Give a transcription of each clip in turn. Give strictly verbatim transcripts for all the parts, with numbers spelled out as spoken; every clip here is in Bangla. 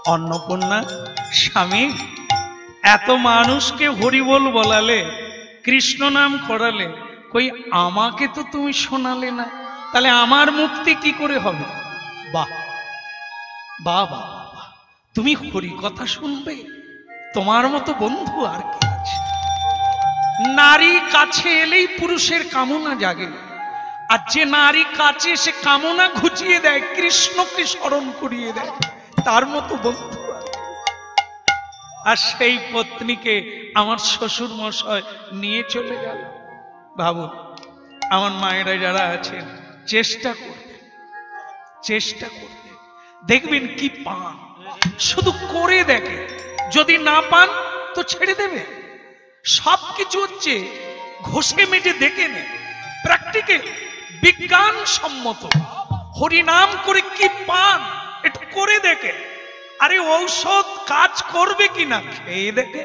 অন্নপূর্ণা স্বামী, এত মানুষকে হরিবোল বলালে, কৃষ্ণ নাম করালে, কই আমাকে তো তুমি শোনালে না, তাহলে আমার মুক্তি কি করে হবে? বাহ বাহ বাহ বাহ, তুমি হরি কথা শুনবে, তোমার মতো বন্ধু আর কি আছে? নারী কাছে এলেই পুরুষের কামনা জাগে, আর যে নারী কাছে সে কামনা ঘুচিয়ে দেয়, কৃষ্ণকে স্মরণ করিয়ে দেয়, তার মতো বন্ধু। আর সেই পত্নীকে আমার শ্বশুর মশাই নিয়ে চলে গেল। ভাবুন, আমার মায়েরা যারা আছেন, চেষ্টা করবে, চেষ্টা করবে, দেখবেন কি পান। শুধু করে দেখে, যদি না পান তো ছেড়ে দেবে। সবকিছু হচ্ছে ঘষে মেজে দেখে নে, প্র্যাকটিক্যাল, বিজ্ঞান সম্মত। হরিনাম করে কি পান একটু করে দেখে। আরে ঔষধ কাজ করবে কিনা খেয়ে দেখেন।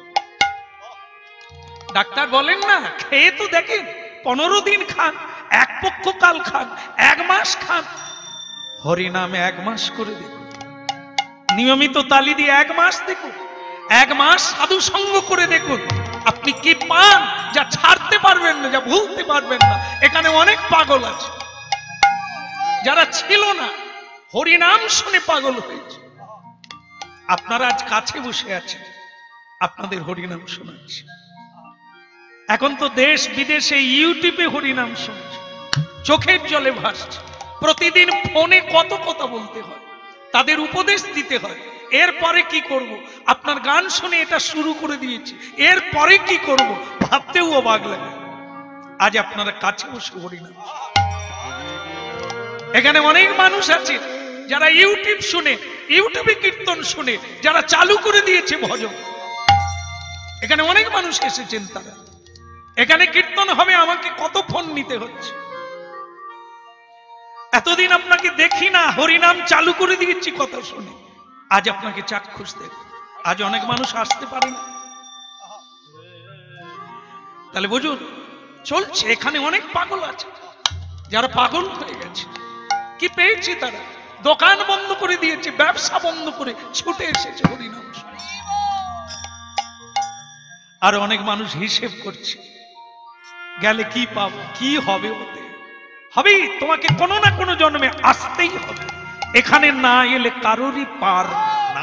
ডাক্তার বলেন না, খেয়ে তো দেখেন। পনেরো দিন খান, এক পক্ষ কাল খান, এক মাস খান, হরিনাম এক মাস করে দেখুন, নিয়মিত তালি দিয়ে এক মাস দেখুন, এক মাস সাধু সঙ্গ করে দেখুন, আপনি কি পান যা ছাড়তে পারবেন না, যা ভুলতে পারবেন না। এখানে অনেক পাগল আছে যারা ছিল না, হরিনাম শুনে পাগল হয়েছে। আপনারা আজ কাছে বসে আছেন, আপনাদের হরিনাম শোনাচ্ছে। এখন তো দেশ বিদেশে ইউটিউবে হরিনাম শুনছে, চোখের জলে ভাসছে। প্রতিদিন ফোনে কত কথা বলতে হয়, তাদের উপদেশ দিতে হয়। এরপরে কি করব? আপনার গান শুনে এটা শুরু করে দিয়েছি, এরপরে কি করব ভাবতেও অবাক লাগে। আজ আপনারা কাছে বসে হরিনাম, এখানে অনেক মানুষ আছে যারা ইউটিউব শুনে, ইউটিউবে কীর্তন শুনে, যারা চালু করে দিয়েছে ভজন। এখানে অনেক মানুষ এসেছেন, তারা এখানে কীর্তন হবে, আমাকে কত ফোন নিতে হচ্ছে। এতদিন আপনাকে দেখি না, হরিনাম চালু করে দিয়েছি কথা শুনে, আজ আপনাকে চাক্ষুষ দেব। আজ অনেক মানুষ আসতে পারে না, তাহলে বুঝুন চলছে। এখানে অনেক পাগল আছে, যারা পাগল হয়ে গেছে। কি পেয়েছি? তারা দোকান বন্ধ করে দিয়েছে, ব্যবসা বন্ধ করে ছুটে এসেছে হরিনাম। আর অনেক মানুষ হিসেব করছে, গেলে কি পাবো, কি হবে, হতে হবে। তোমাকে কোনো না কোনো জন্মে আসতেই হবে, এখানে না এলে কারোরই পার না।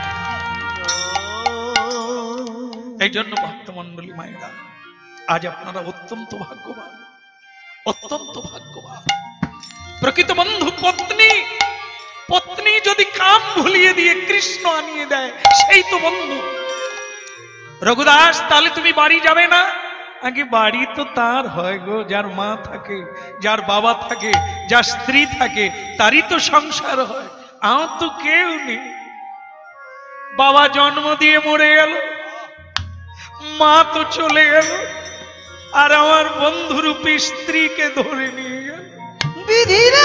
এই জন্য ভক্তমন্ডলী মায়েরা, আজ আপনারা অত্যন্ত ভাগ্যবান, অত্যন্ত ভাগ্যবান। প্রকৃত বন্ধু পত্নী, পত্নী যদি কাম ভুলিয়ে দিয়ে কৃষ্ণ আনিয়ে দেয়, সেই তো বন্ধু। রঘুদাস, তাহলে তুমি বাড়ি যাবে না? আগে বাড়ি তো তার হয় গো, যার মা থাকে, যার বাবা থাকে, যার স্ত্রী থাকে, তারই তো সংসার হয়। আমার তো কেউ নেই, বাবা জন্ম দিয়ে মরে গেল, মা তো চলে গেল, আর আমার বন্ধুরূপী স্ত্রীকে ধরে নিয়ে গেল। বিধিরা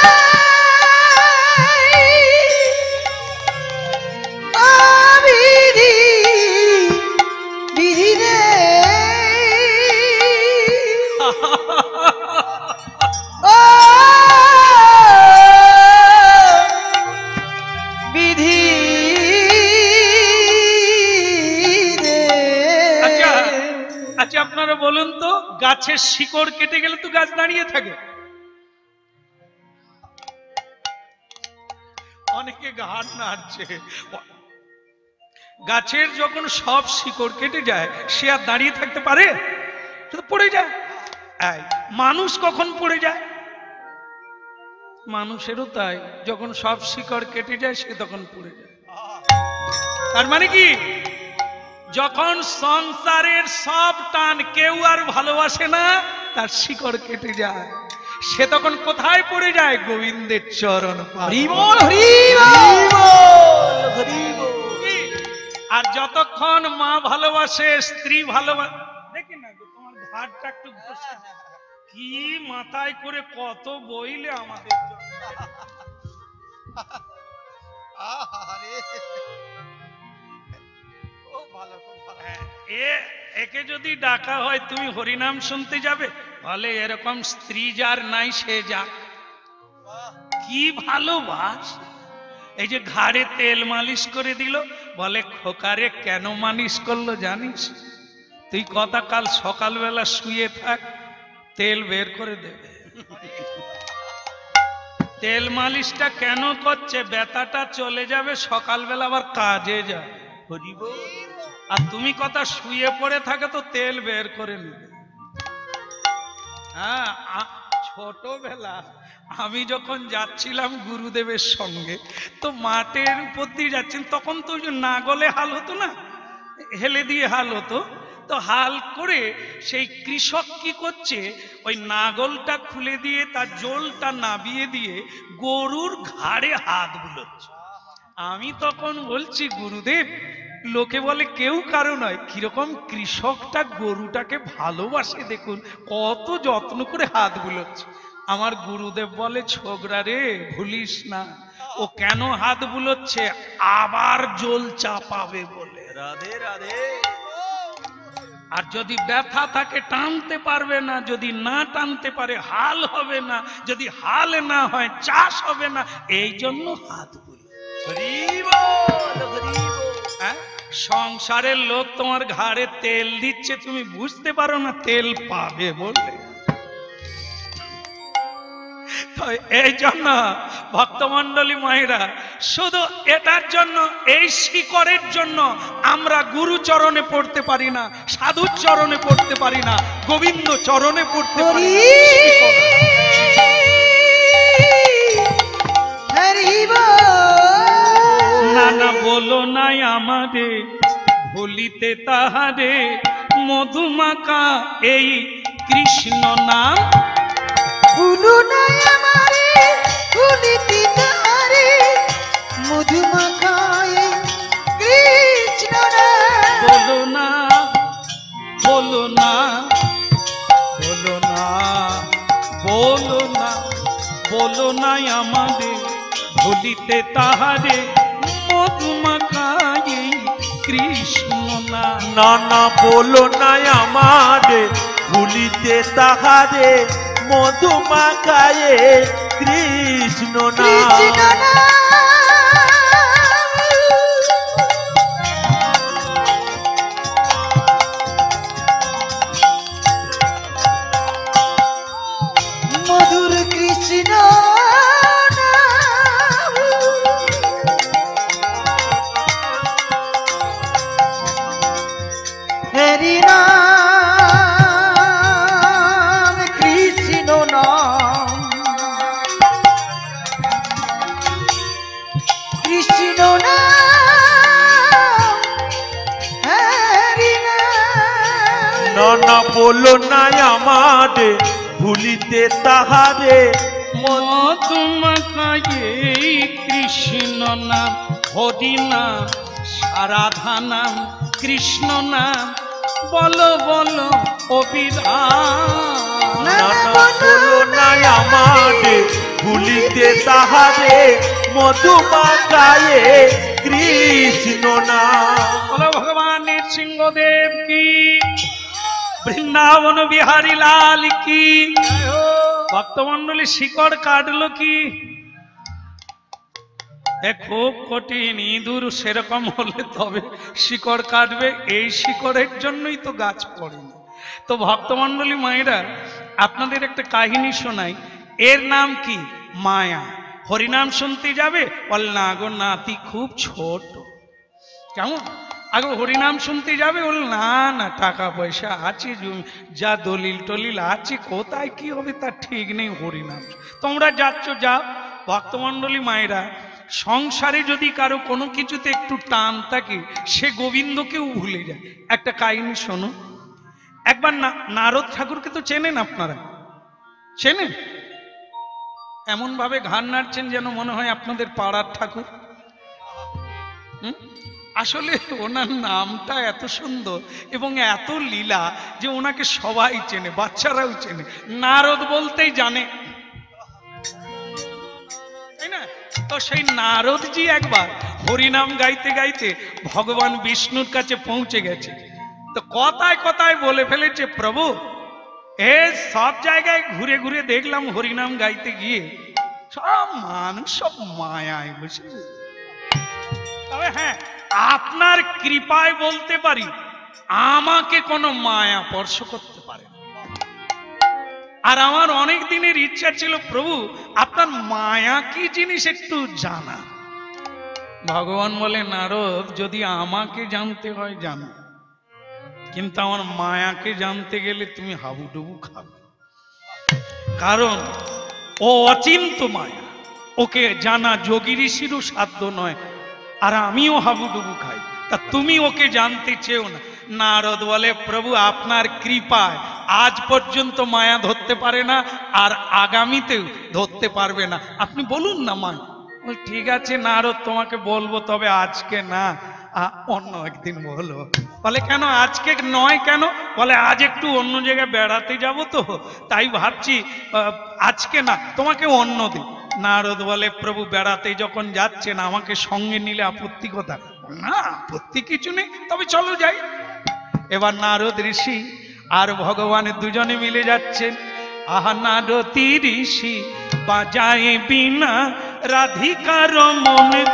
বিধি বিধি রে ও বিধি রে। আচ্ছা আচ্ছা, আপনারা বলুন তো, গাছের শিকড় কেটে গেলে তো গাছ দাঁড়িয়ে থাকে। অনেকে ঘাট নাড়ছে। গাছের যখন সব শিকড় কেটে যায়, সে আর দাঁড়িয়ে থাকতে পারে? পড়ে যায়। মানুষ কখন পড়ে যায়? মানুষেরও তাই, যখন সব শিকড় কেটে যায় সে তখন পড়ে যায়। তার মানে কি, যখন সংসারের সব টান, কেউ আর ভালোবাসে না, তার শিকড় কেটে যায়, সে তখন কোথায় পড়ে যায়? গোবিন্দের চরণ। আর যতক্ষণ মা ভালোবাসে, স্ত্রী ভালোবাসে, দেখি না তোমার ঘাটটা একটু ঘষে, কি মাথায় করে কত বইলে আমাদের। একে যদি ডাকা হয় তুমি হরিনাম শুনতে যাবে, বলে এরকম স্ত্রী যার নাই সে যা। কি ভালোবাস, এই যে ঘাড়ে তেল মালিশ করে দিল, বলে খোকারে কেন মালিশ করলো জানিস? তুই কথা কাল সকালবেলা শুয়ে থাক, তেল বের করে দেবে। তেল মালিশটা কেন করছে? ব্যথাটা চলে যাবে, সকালবেলা আবার কাজে যাবে। আর তুমি কথা শুয়ে পড়ে থাকে তো তেল বের করে নেবে। হ্যাঁ, ছোটবেলা আমি যখন যাচ্ছিলাম গুরুদেবের সঙ্গে, তো মাঠের উপর দিয়ে যাচ্ছেন, তখন তো ওই যে নাগলে হাল হতো না, হেলে দিয়ে হাল হতো, তো হাল করে সেই কৃষক কি করছে, ওই নাগলটা খুলে দিয়ে তার জলটা নাবিয়ে দিয়ে গরুর ঘাড়ে হাত বুলোচ্ছে। আমি তখন বলছি, গুরুদেব, লোকে বলে কেউ কারো নয়, কিরকম কৃষকটা গরুটাকে ভালোবাসে দেখুন, কত যত্ন করে হাত বুলোচ্ছে। আমার গুরুদেব বলে, ছোকরা রে, ভুলিস না, ও কেন হাত বুলোচ্ছে, আবার জল চাপাবে বলে। রাধে রাধে। আর যদি ব্যথা থাকে টানতে পারবে না, যদি না টানতে পারে হাল হবে না, যদি হাল না হয় চাষ হবে না, এই জন্য হাত বুলো। হ্যাঁ, সংসারের লোক তোমার ঘাড়ে তেল দিচ্ছে, তুমি বুঝতে পারো না তেল পাবে বলে। তো এই জন্য ভক্তমন্ডলী মায়েরা, শুধু এটার জন্য, এই শিকড়ের জন্য আমরা গুরু চরণে পড়তে পারি না, সাধুর চরণে পড়তে পারি না, গোবিন্দ চরণে পড়তে পারি না। না বলো নাই আমারে ভুলিতে তাহারে, মধুমাখা এই কৃষ্ণ নাম। ভুলো না আমারে ভুলিতে তাহারে, মধুমাখা এই কৃষ্ণ নাম। বলো না, বলো না, বলো না, বলো না, বলো নাই আমাদের ভুলিতে তাহারে, মধুমাখা এই কৃষ্ণ নাম। না না বলো নাই আমাদের ভুলিতে তাহারে, মধুমাখা এই কৃষ্ণ নাম। মধুর কৃষ্ণ হরি নাম, কৃষ্ণ নাম, কৃষ্ণ নাম, হরি নাম। না না বলো নাই আমাদের ভুলিতে তাহারে, মধুমাখা এই কৃষ্ণ নাম, হরি নাম, রাধা নাম, কৃষ্ণ নাম, বলো বলো অবিরাম। না না বলো নাই আমাদের ভুলিতে তাহারে, মধুমাখা এই কৃষ্ণ নাম। বলো ভগবান সিংহদেব কি, বৃন্দাবন বিহারী লাল কি। ভক্তমন্ডলী শিকড় কাটলো কি? খুব কঠিন, ইঁদুর সেরকম হলে তবে শিকড় কাটবে, এই শিকড়ের জন্যই তো গাছ পড়েনি। তো ভক্তমন্ডলী মায়েরা, আপনাদের একটা কাহিনী শোনাই। এর নাম কি? মায়া। হরিনাম শুনতে যাবে, বল না গো নাতি খুব ছোট। কেমন? আগে হরিনাম শুনতে যাবে, বল না না টাকা পয়সা আছে, যা দলিল টলিল আছে, কোথায় কি হবে তার ঠিক নেই, হরিনাম। তোমরা যাচ্ছ যাও। ভক্তমন্ডলী মায়েরা, সংসারে যদি কারো কোনো কিছুতে একটু টান থাকে, সে গোবিন্দকেও ভুলে যায়। একটা কাহিনী শোনো। একবার নারদ ঠাকুরকে তো চেনেন আপনারা, চেনেন? এমন ভাবে ঘাড় নাড়ছেন যেন মনে হয় আপনাদের পাড়ার ঠাকুর। হুম, আসলে ওনার নামটা এত সুন্দর এবং এত লীলা যে ওনাকে সবাই চেনে, বাচ্চারাও চেনে, নারদ বলতেই জানে, তাই না? তো সেই নারদজি একবার হরিনাম গাইতে গাইতে ভগবান বিষ্ণুর কাছে পৌঁছে গেছে। তো কথায় কথায় বলে ফেলেছে, প্রভু এ সব জায়গায় ঘুরে ঘুরে দেখলাম হরিনাম গাইতে গিয়ে সব মানুষ সব মায়ায় বসে, তবে হ্যাঁ, আপনার কৃপায় বলতে পারি আমাকে কোনো মায়া স্পর্শ করতে পারে না। আর আমার অনেক দিনের ইচ্ছা ছিল প্রভু আপনার মায়া কি জিনিস একটু জানা। ভগবান বলে নারদ যদি আমাকে জানতে হয় জানো, কিন্তু আমার মায়াকে জানতে গেলে তুমি হাবুডুবু খাবে, কারণ ও অচিন্ত মায়া, ওকে জানা যোগী ঋষিরও সাধ্য নয়, আর আমিও হাবুডুবু খাই, তা তুমি ওকে জানতে চেও না। নারদ বলে প্রভু আপনার কৃপায় আজ পর্যন্ত মায়া ধরতে পারে না, আর আগামীতেও ধরতে পারবে না, আপনি বলুন না মা। ঠিক আছে নারদ তোমাকে বলবো, তবে আজকে না, অন্য একদিন বলো। বলে কেন আজকে নয় কেন? বলে আজ একটু অন্য জায়গায় বেড়াতে যাব তো, তাই ভাবছি আজকে না, তোমাকে অন্য দিন। নারদ বলে প্রভু বেড়াতে যখন যাচ্ছেন আমাকে সঙ্গে নিলে আপত্তি কথা? না আপত্তি কিছু নেই, তবে চলো যাই। এবার নারদ ঋষি আর ভগবান দুজনে মিলে যাচ্ছেন। আহা নারদী ঋষি বাজায় বিনা রাধিকার মনে,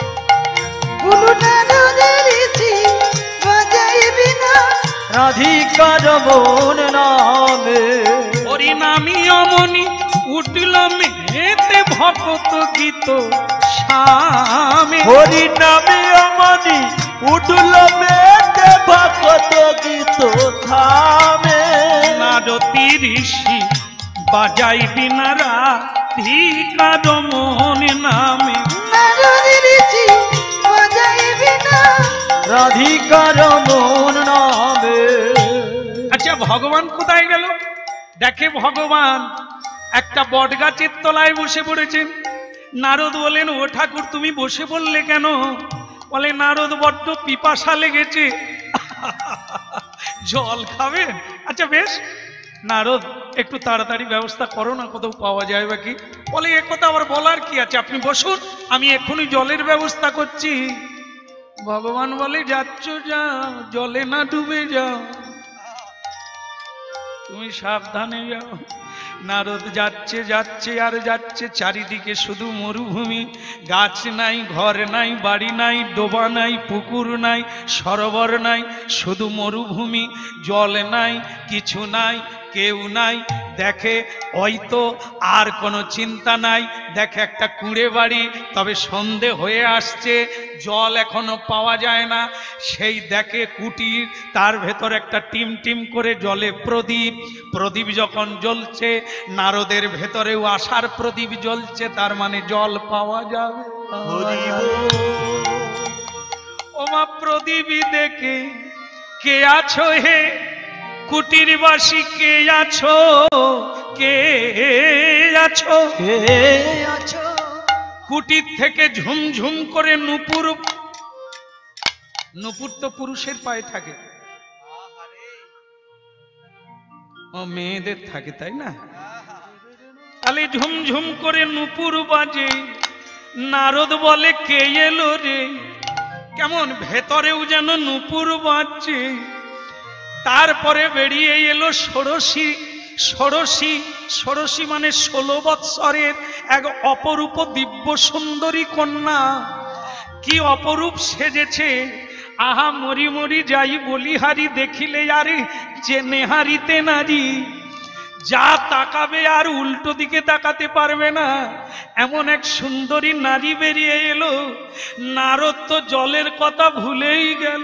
রাধিকার মন নামে, হরিনামী অমনি উঠল মেতে ভক্ত গীত সামে, হরিনামে অমনি উঠল মেতে ভক্ত গীত থামে। নারদী ঋষি বাজাই বিনা রাধিকার মন নামে, রাধিকার মন নামে। আচ্ছা ভগবান কোথায় গেল? দেখে ভগবান একটা বট গাছের তলায় বসে পড়েছেন। নারদ বলেন ও ঠাকুর তুমি বসে পড়লে কেন? বলে নারদ বড্ড পিপাসা লেগেছে, জল খাবেন? আচ্ছা বেশ নারদ একটু তাড়াতাড়ি ব্যবস্থা করো না, কোথাও পাওয়া যায় বা কি? বলে এ কথা আবার বলার কি আছে, আপনি বসুন, আমি এক্ষুনি জলের ব্যবস্থা করছি। ভগবান বলে যাচ্ছ যাও, জলে না ডুবে যাও, তুমি সাবধানে যাও। নারদ যাচ্ছে যাচ্ছে আর যাচ্ছে, চারিদিকে শুধু মরুভূমি, গাছ নাই, ঘর নাই, বাড়ি নাই, ডোবা নাই, পুকুর নাই, সরোবর নাই, শুধু মরুভূমি, জল নাই, কিছু নাই, কেউ নাই। দেখে হয়তো আর কোনো চিন্তা নাই, দেখে একটা কুঁড়ে বাড়ি, তবে সন্ধে হয়ে আসছে, জল এখনো পাওয়া যায় না। সেই দেখে কুটির, তার ভেতর একটা টিম টিম করে জলে প্রদীপ, প্রদীপ যখন জ্বলছে, নারদের ভেতরেও আশার প্রদীপ জ্বলছে, তার মানে জল পাওয়া যাবে। ওমা প্রদীপই দেখে কে আছো হে কুটিরবাসী, কে আছো, কে আছো, কে আছো? কুটির থেকে ঝুমঝুম করে নূপুর, নূপুর তো পুরুষের পায়ে থাকে, ও মেয়েদের থাকে তাই না? তাহলে ঝুমঝুম করে নূপুর বাজে। নারদ বলে কে এলো রে, কেমন ভেতরেও যেন নূপুর বাজছে। তারপরে বেরিয়ে এলো ষোড়শী, ষোড়শী, ষোড়শী মানে ষোলো বৎসরের এক অপরূপ দিব্য সুন্দরী কন্যা। কি অপরূপ সেজেছে, আহা মরি মরি যাই বলিহারি, দেখিলে আরে যে নেহারিতে নারী, যা তাকাবে আর উল্টো দিকে তাকাতে পারবে না, এমন এক সুন্দরী নারী বেরিয়ে এলো। নারদ তো জলের কথা ভুলেই গেল,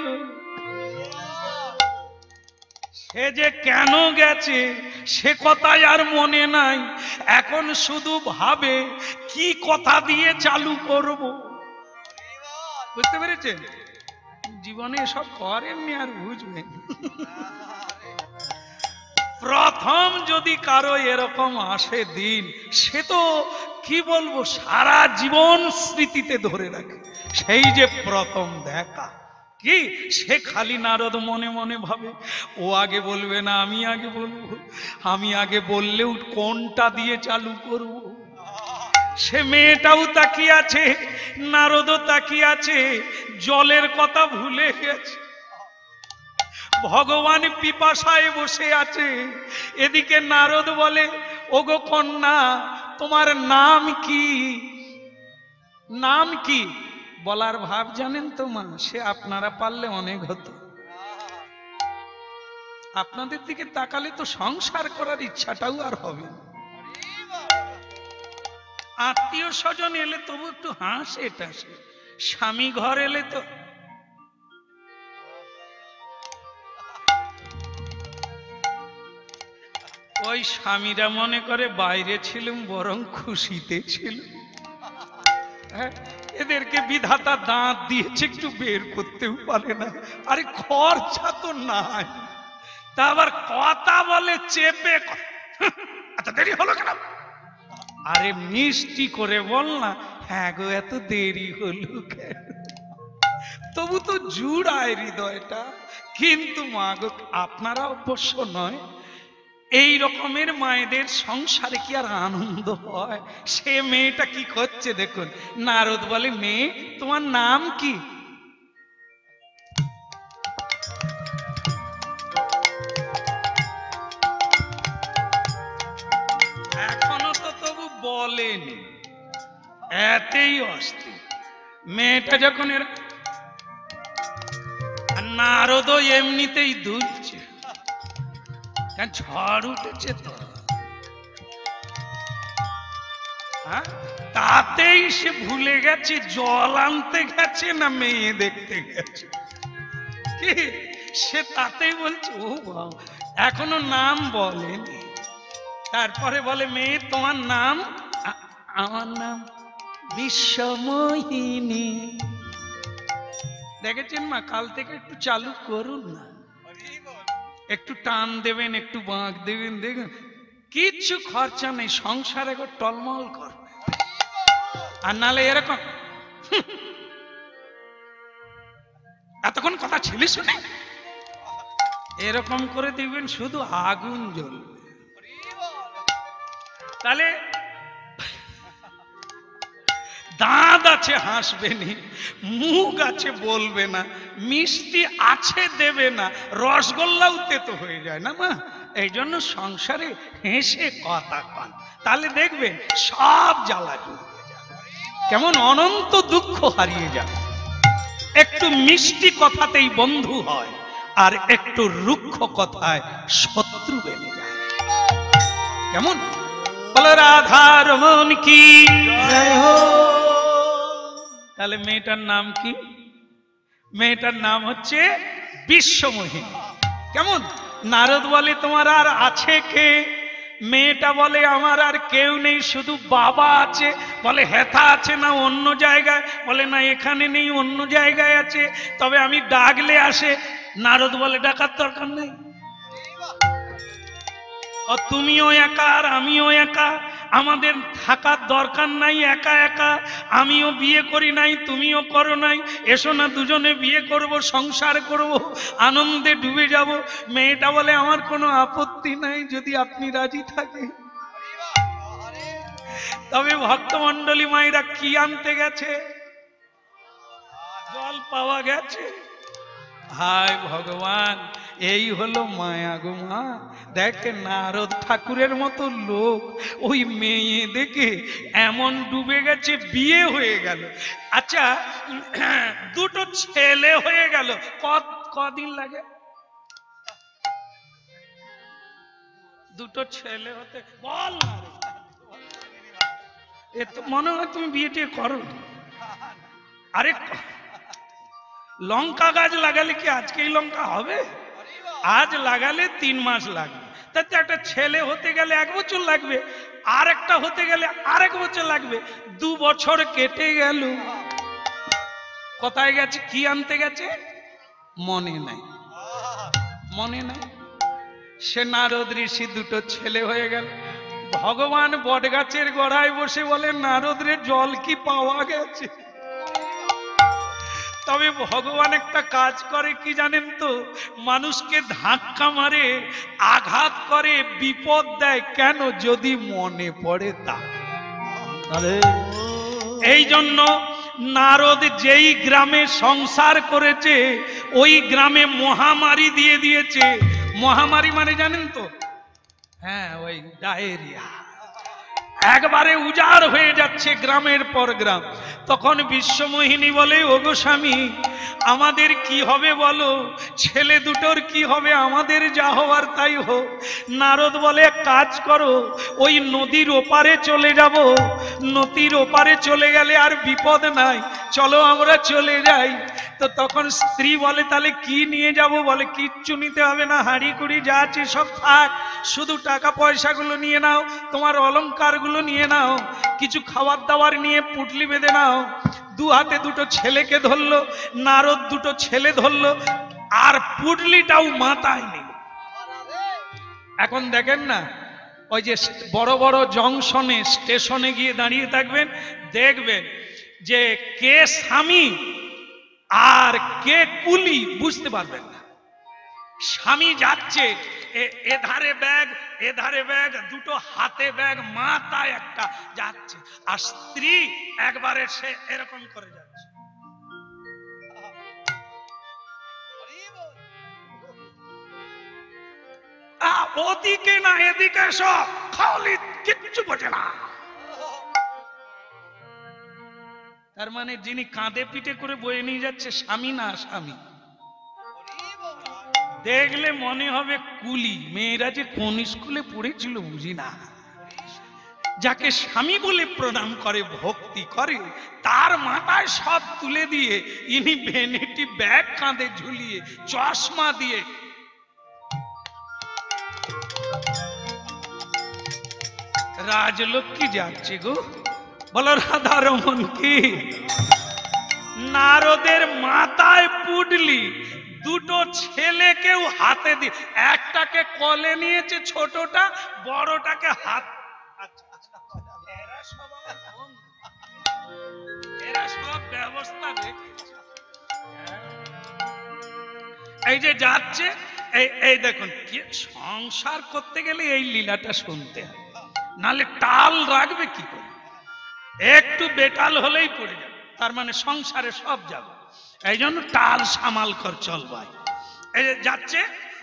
সে যে কেন গেছে সে কথাই আর মনে নাই, এখন শুধু ভাবে কি কথা দিয়ে চালু করব। বুঝতে পেরেছেন? জীবনে সব করেননি আর বুঝবেন। প্রথম যদি কারো এরকম আসে দিন, সে তো কি বলবো সারা জীবন স্মৃতিতে ধরে রাখে, সেই যে প্রথম দেখা। কি সে খালি নারদ মনে মনে ভাবে ও আগে বলবে না আমি আগে বলবো, আমি আগে বললেও কোনটা দিয়ে চালু করব। সে মেয়েটাও তাকিয়ে আছে, নারদও তাকিয়ে আছে, জলের কথা ভুলে গেছে। ভগবান পিপাসায় বসে আছে, এদিকে নারদ বলে ওগো কন্যা তোমার নাম কি? নাম কি? বলার ভাব জানেন তো মা, সে আপনারা পারলে অনেক হতো। আপনাদের দিকে তাকালে তো সংসার করার ইচ্ছাটাও আর হবে না। আত্মীয় স্বজন এলে তবু একটু হাসে টাসে, স্বামী ঘর এলে তো ওই স্বামীরা মনে করে বাইরে ছিলাম বরং খুশিতে ছিল। এদেরকে বিধাতা দাঁত দিয়েছে একটু বের করতেও পারে না। আরে খরচা তো নাই, তা আবার কথা বলে চেপে। আচ্ছা দেরি হলো কেন? আরে মিষ্টি করে বল না, হ্যাঁ গো এত দেরি হলো কেন? তবু তো জুড়ায় হৃদয়টা। কিন্তু মা গো, আপনারা অবশ্য নয়, এই রকমের মায়েদের সংসারে কি আর আনন্দ হয়? সে মেয়েটা কি করছে দেখুন। নারদ বলে, মেয়ে তোমার নাম কি? এখনো তো তবু বলেনি, এতেই অস্থির। মেয়েটা যখন এর নারদ এমনিতেই দুলছে, ঝড় উঠেছে তো, তাতেই সে ভুলে গেছে জল আনতে গেছে না মেয়ে দেখতে গেছে। কি সে তাতেই বলছে ও বাবা, এখনো নাম বলেনি। তারপরে বলে, মেয়ে তোমার নাম? আমার নাম বিশ্বমোহিনী। দেখেছেন মা, কাল থেকে একটু চালু করুন না, একটু টান দেবেন, একটু বাঁক দেবেন, দেখুন কিচ্ছু খরচা নেই, সংসার একবার টলমল করবে। আর নালে এরকম এতক্ষণ কথা ছেলে শুনে এরকম করে দিবেন, শুধু আগুন জ্বলবে। তাহলে দাঁত আছে হাসবে না, মুখ আছে বলবে না, মিষ্টি আছে দেবে না, রসগোল্লাও তেতো হয়ে যায় না মা। এই জন্য সংসারে হেসে কথা কন, তাহলে দেখবেন সব জ্বালা জুড়িয়ে যাবে, কেমন অনন্ত দুঃখ হারিয়ে যাবে। একটু মিষ্টি কথাতেই বন্ধু হয়, আর একটু রুক্ষ কথায় শত্রু বেড়ে যায়। কেমন বলো রাধার মন কি জয় হো। তাহলে মেয়েটার নাম কি? মেয়েটার নাম হচ্ছে বিশ্বমোহিনী। কেমন? নারদ বলে, তোমার আর আছে কে? মেয়েটা বলে, আমার আর কেউ নেই, শুধু বাবা আছে। বলে, হেথা আছে না অন্য জায়গায়? বলে, না এখানে নেই, অন্য জায়গায় আছে, তবে আমি ডাকলে আসে। নারদ বলে, ডাকার দরকার নেই, তুমিও একা আর আমিও একা, আমাদের থাকার দরকার নাই একা একা। আমিও বিয়ে করি নাই, তুমিও করো নাই, এসো না দুজনে বিয়ে করব, সংসার করব, আনন্দে ডুবে যাব। মেয়েটা বলে, আমার কোনো আপত্তি নাই যদি আপনি রাজি থাকেন। তবে ভক্তমণ্ডলী মায়েরা কি আনতে গেছে? জল পাওয়া গেছে। হায় ভগবান, এই হলো মায়া গো মা। দেখে নারদ ঠাকুরের মতো লোক ওই মেয়ে দেখে এমন ডুবে গেছে, বিয়ে হয়ে গেল। আচ্ছা, দুটো ছেলে হয়ে গেল, কদিন লাগে? দুটো ছেলে হতে বল না, এ তো মনে হয় তুমি বিয়ে টিয়ে করো। আরে লঙ্কা গাছ লাগালে কি আজকেই লঙ্কা হবে? আজ লাগালে তিন মাস লাগবে, তাতে একটা ছেলে হতে গেলে এক বছর লাগবে, আর একটা হতে গেলে আরেক বছর লাগবে। দু বছর কেটে গেল, কোথায় গেছে? কি আনতে গেছে মনে নাই, মনে নাই। সে নারদ ঋষি দুটো ছেলে হয়ে গেল। ভগবান বটগাছের গোড়ায় বসে বলে, নারদ রে, জল কি পাওয়া গেছে? তবে ভগবান একটা কাজ করে কি জানেন তো? মানুষকে ধাক্কা মারে, আঘাত করে, বিপদ দেয়। কেন? যদি মনে পড়ে তা। এই জন্য নারদ যেই গ্রামে সংসার করেছে, ওই গ্রামে মহামারী দিয়ে দিয়েছে। মহামারী মানে জানেন তো? হ্যাঁ, ওই ডায়রিয়া। একবারে উজাড় হয়ে যাচ্ছে গ্রামের পর গ্রাম। তখন বিশ্বমোহিনী বলে, ওগো স্বামী, আমাদের কি হবে বলো? ছেলে দুটোর কি হবে? আমাদের যা হওয়ার তাই হোক। নারদ বলে, এক কাজ করো, ওই নদীর ওপারে চলে যাব। নদীর ওপারে চলে গেলে আর বিপদ নাই, চলো আমরা চলে যাই। তো তখন স্ত্রী বলে, তাহলে কি নিয়ে যাব? বলে, কিচ্ছু নিতে হবে না, হাঁড়ি কুড়ি যা আছে সব থাক, শুধু টাকা পয়সাগুলো নিয়ে নাও, তোমার অলংকারগুলো নিয়ে নাও, কিছু খাবার দাবার নিয়ে পুটলি বেঁধে নাও। দু হাতে দুটো ছেলেকে ধরলো, নারদ দুটো ছেলে ধরলো, আর পুটলিটাও মাথায় নিল। এখন দেখেন না, ওই যে বড় বড় জংশনে স্টেশনে গিয়ে দাঁড়িয়ে থাকবেন, দেখবেন যে কে স্বামী আর কে কুলি বুঝতে পারবেন না। স্বামী যাচ্ছে, এধারে ব্যাগ এধারে ব্যাগ, দুটো হাতে ব্যাগ, মাথায় একটা যাচ্ছে, আর স্ত্রী একবারে সে এরকম করে যাচ্ছে। ওদিকে না এদিকে সব খালি, কিচ্ছু বোঝে না। তার মানে যিনি কাঁধে পিঠে করে বয়ে নিয়ে যাচ্ছে স্বামী না স্বামী। দেখলে মনে হবে কুলি। মেয়েরা যে কোন স্কুলে পড়েছিল বুঝি না। যাকে স্বামী বলে প্রণাম করে, ভক্তি করে, তার মাথায় সব তুলে দিয়ে ইনি ভেনিটি ব্যাগ কাঁধে ঝুলিয়ে, চশমা দিয়ে। রাজলক্ষ্মী যাচ্ছে গো, বলো রাধা রমন কি। নারদের মাথায় পুডলি, দুটো ছেলেকেও হাতে দিয়ে, একটাকে কলে নিয়েছে ছোটটা, বড়টাকে হাত। এরা সব ব্যবস্থা রেখেছে। এই যে যাচ্ছে, এই এই দেখুন, সংসার করতে গেলে এই লীলাটা শুনতে হয়, নালে টাল রাখবে কি করে? একটু বেটাল হলেই পড়ে যাবে, তার মানে সংসারে সব যাবে। এই জন্য টাল সামাল কর, চল ভাই। এই যে যাচ্ছে,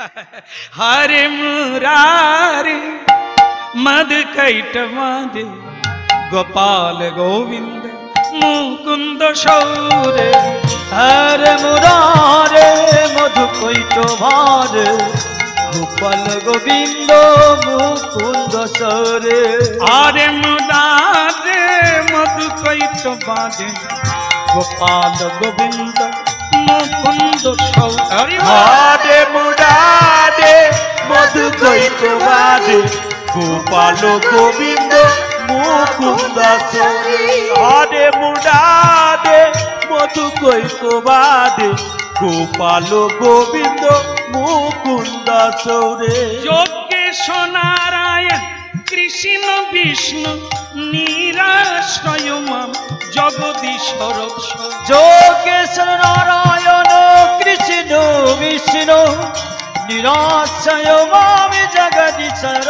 হরে মুরারে মদ কৈট মাদে, গোপাল গোবিন্দ মুকুন্দ সৌরে। হরে মুরারে মধু কৈট ভারে, গোপাল গোবিন্দ মুকুন্দ সরে। হরে মুরারে মধু কৈট বাদে, গোপাল গোবিন্দ মুকুন্দ সৌরে। হরে মুরারে মধু কৈট বাদে, গোপাল গোবিন্দ মুকুন্দ সরে। হরে মুরারে মধু কৈট বাদে, গোপাল গোবিন্দ মুকুন্দ সরে। যোগেশ নারায়ণ কৃষ্ণ বিষ্ণু নিরাশ্রয় মাম জগদীশ্বর। যোগেশ্বর নারায়ণ কৃষ্ণ বিষ্ণু নিরাশ্রয় মামি জগদীশ্বর।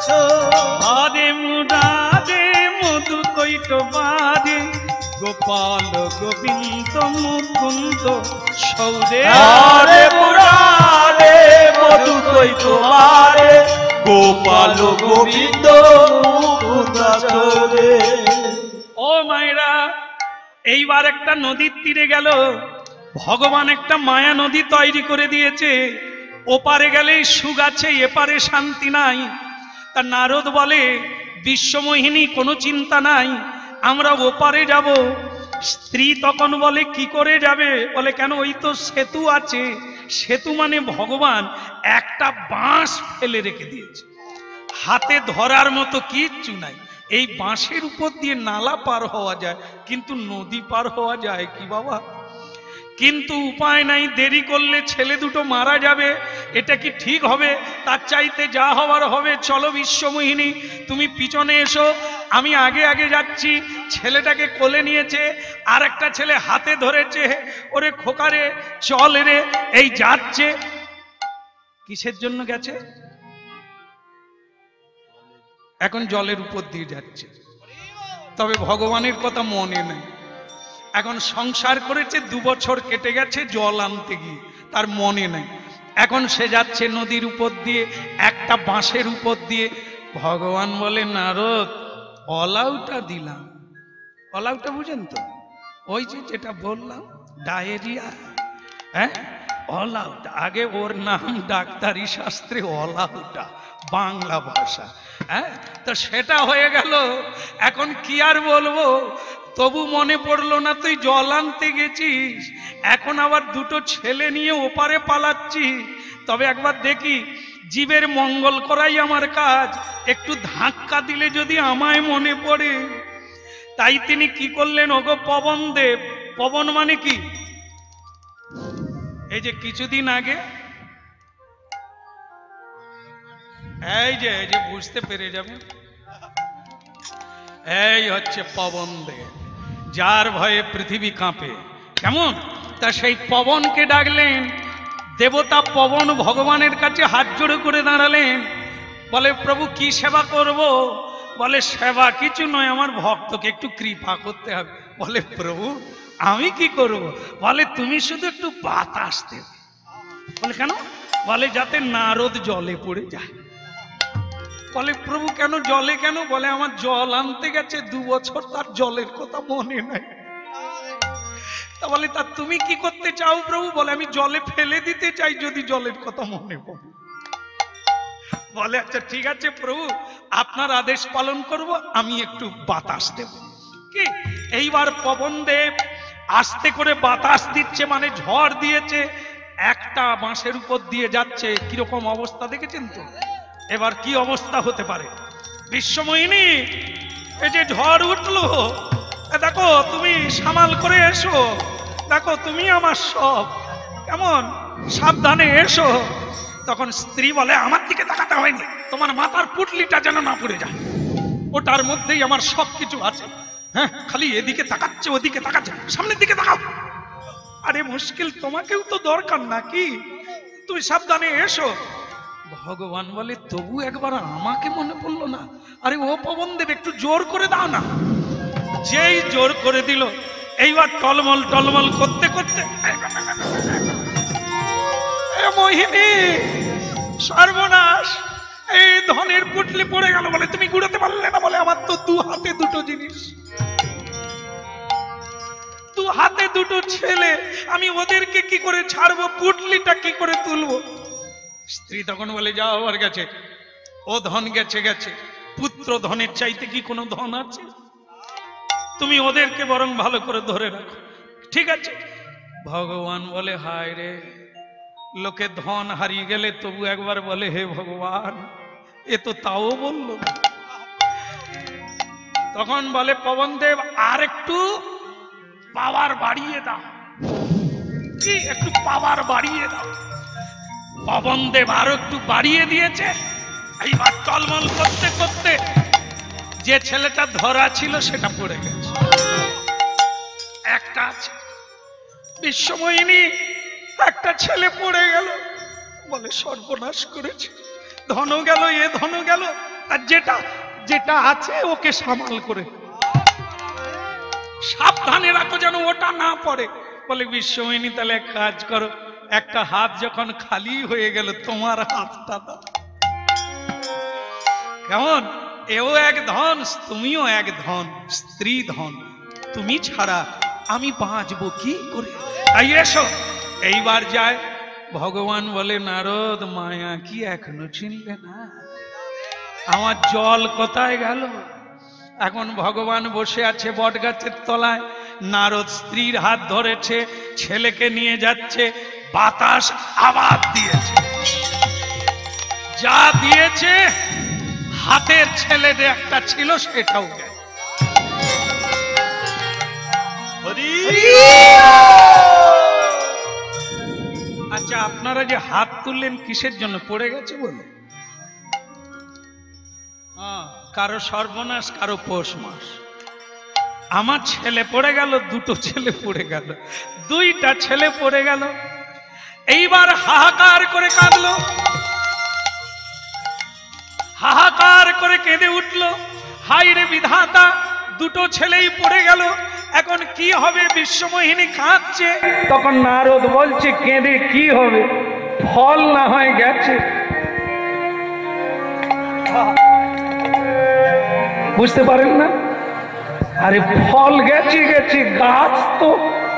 হরে মুরারে মধু কৈট বাদে, গোপাল গোবিন্দ মুকুন্দ সৌরে। হরে মুরারে মধু কৈট বাদে, গোপাল গোবিন্দ মুকুন্দ সরে। ও মায়েরা, এইবার একটা নদীর তীরে গেল, ভগবান একটা মায়া নদী তৈরি করে দিয়েছে। ওপারে গেলেই সুখ আছে, এপারে শান্তি নাই। তা নারদ বলে, বিশ্বমোহিনী কোনো চিন্তা নাই, আমরা ওপারে যাব। স্ত্রী তখন বলে, কি করে যাবে? বলে, কেন, ওই তো সেতু আছে। সেতু মানে ভগবান একটা বাঁশ ফেলে রেখে দিয়েছে, হাতে ধরার মতো কিচ্ছু নাই। এই বাঁশের উপর দিয়ে নালা পার হওয়া যায়, কিন্তু নদী পার হওয়া যায় কি বাবা? কিন্তু উপায় নাই, দেরি করলে ছেলে দুটো মারা যাবে। এটা কি ঠিক হবে? তার চাইতে যা হওয়ার হবে। চলো বিশ্বমোহিনী, তুমি পিছনে এসো, আমি আগে আগে যাচ্ছি। ছেলেটাকে কোলে নিয়েছে, আর একটা ছেলে হাতে ধরেছে, ওরে খোকারে চল রে। এই যাচ্ছে, কিসের জন্য গেছে? এখন জলের উপর দিয়ে যাচ্ছে, তবে ভগবানের কথা মনে নেই। এখন সংসার করেছে, দু বছর কেটে গেছে জল আনতে গিয়ে, তার মনে নেই। এখন সে যাচ্ছে নদীর উপর দিয়ে, একটা বাঁশের উপর দিয়ে। ভগবান বলে, নারদ অলাউটা দিলাম। অলাউটা বুঝেন তো? ওই যে যেটা বললাম ডায়েরিয়া, হ্যাঁ অলাউটা। আগে ওর নাম ডাক্তারি শাস্ত্রে অলাউটা, বাংলা ভাষা, হ্যাঁ তো সেটা হয়ে গেল। এখন কি আর বলবো, তবু মনে পড়লো না তুই জল আনতে গেছিস, এখন আবার দুটো ছেলে নিয়ে ওপারে পালাচ্ছি। তবে একবার দেখি, জীবের মঙ্গল করাই আমার কাজ, একটু ধাক্কা দিলে যদি আমায় মনে পড়ে। তাই তিনি কি করলেন, ওগো পবন দেব। পবন মানে কি? এই যে কিছুদিন আগে এই যে এই যে বুঝতে পেরে যাবে, এই হচ্ছে পবন দেব, যার ভয়ে পৃথিবী কাঁপে। কেমন? তা সেই পবনকে ডাকলেন। দেবতা পবন ভগবানের কাছে হাত জোড়ে করে দাঁড়ালেন, বলে প্রভু কি সেবা করব? বলে সেবা কিছু নয়, আমার ভক্তকে একটু কৃপা করতে হবে। বলে প্রভু আমি কি করব? বলে তুমি শুধু একটু বাতাস দেবে। বলে কেন? বলে যাতে নারদ জলে পড়ে যায়। বলে প্রভু কেন জলে কেন? বলে আমার জল আনতে গেছে দু বছর, তার জলের কথা মনে নাই। তা বলে তা তুমি কি করতে চাও প্রভু? বলে আমি জলে ফেলে দিতে চাই যদি জলের কথা মনে পড়ে। বলে আচ্ছা ঠিক আছে প্রভু, আপনার আদেশ পালন করব, আমি একটু বাতাস দেব। কি এইবার পবন দেব আস্তে করে বাতাস দিচ্ছে, মানে ঝড় দিয়েছে, একটা বাঁশের উপর দিয়ে যাচ্ছে। কিরকম অবস্থা দেখেছেন তো? এবার কি অবস্থা হতে পারে? বিশ্বময়িনী, এই যে ঝড় উঠলো, দেখো তুমি সামাল করে এসো, দেখো তুমি আমার সব, কেমন সাবধানে এসো। তখন স্ত্রী বলে আমার দিকে তাকাতে হয়নি, তোমার মাথার পুটলিটা যেন না পড়ে যায়, ওটার মধ্যেই আমার সব কিছু আছে। হ্যাঁ খালি এদিকে তাকাচ্ছে ওদিকে তাকাচ্ছে, সামনের দিকে তাকাও। আরে মুশকিল, তোমাকেও তো দরকার নাকি, তুমি সাবধানে এসো। ভগবান বলে তবু একবার আমাকে মনে পড়লো না? আরে ও পবন দেব একটু জোর করে দাও না। যেই জোর করে দিল, এইবার টলমল টলমল করতে করতে মোহিনী সর্বনাশ, এই ধনের পুটলি পড়ে গেল। বলে তুমি গুড়াতে পারলে না? বলে আমার তো দু হাতে দুটো জিনিস, দু হাতে দুটো ছেলে, আমি ওদেরকে কি করে ছাড়বো? পুটলিটা কি করে তুলবো? স্ত্রী তখন বলে যাও, আবার গেছে, ও ধন গেছে গেছে, পুত্র ধনের চাইতে কি কোনো ধন আছে? তুমি ওদেরকে বরং ভালো করে ধরে রাখো। ঠিক আছে। ভগবান বলে হায় রে, লোকে ধন হারিয়ে গেলে তবু একবার বলে হে ভগবান, এ তো তাও বলল। তখন বলে পবন দেব আর একটু পাওয়ার বাড়িয়ে দাও। কি একটু পাওয়ার বাড়িয়ে দাও? পবন দেব আরো একটু বাড়িয়ে দিয়েছে। এইবার টলমল করতে করতে যে ছেলেটা ধরা ছিল সেটা পড়ে গেছে, একটা আছে। বিশ্বময়িনী, একটা ছেলে পড়ে গেল। বলে সর্বনাশ করেছে, ধন গেল, এ ধন গেল, আর যেটা যেটা আছে ওকে সামাল করে সাবধানে রাখো যেন ওটা না পড়ে। বলে বিশ্বময়িনী তাহলে এক কাজ করো, একটা হাত যখন খালি হয়ে গেল তোমার হাতটা দাও। কেমন? এও এক ধন, তুমিও এক ধন, স্ত্রী ধন, তুমি ছাড়া আমি বাঁচবো কি করে? তাই এসো। এইবার যায়। ভগবান বলে নারদ, মায়া কি এখনো চিনলে না? আমার জল কোথায় গেল? এখন ভগবান বসে আছে বট গাছের তলায়, নারদ স্ত্রীর হাত ধরেছে, ছেলেকে নিয়ে যাচ্ছে। বাতাস আবার দিয়েছে, যা দিয়েছে হাতের ছেলেদের একটা ছিল সেটাও গেল। আচ্ছা আপনারা যে হাত তুললেন কিসের জন্য? পড়ে গেছে বলে? কারো সর্বনাশ, কারো পৌষ মাস। আমার ছেলে পড়ে গেল, দুটো ছেলে পড়ে গেল, দুইটা ছেলে পড়ে গেল। এইবার হাহাকার করে কাঁদলো, হাহাকার করে কেঁদে উঠলো, হায় রে বিধাতা, দুটো ছেলেই পড়ে গেল, এখন কি হবে? বিশ্বমোহিনী কাঁদছে। তখন নারদ বলছে কেঁদে কি হবে, ফল না হয় গেছে। বুঝতে পারেন না? আরে ফল গেছে গেছে, গাছ তো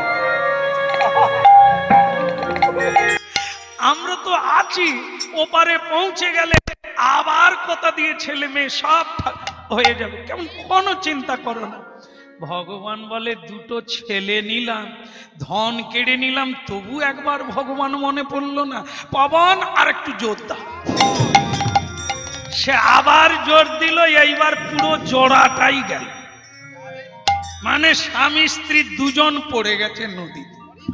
আমরা তো আছি, ওপারে পৌঁছে গেলে আবার কথা দিয়ে ছেলে মেয়ে সব হয়ে যাবে, কেমন কোনো চিন্তা করো না। ভগবান বলে দুটো ছেলে নিলাম, ধন কেড়ে নিলাম, তবু একবার ভগবান মনে পড়লো না। পবন আর একটু জোর দাও, সে আবার জোর দিল, এইবার পুরো জোড়াটাই গেল, মানে স্বামী স্ত্রী দুজন পড়ে গেছে নদীতে।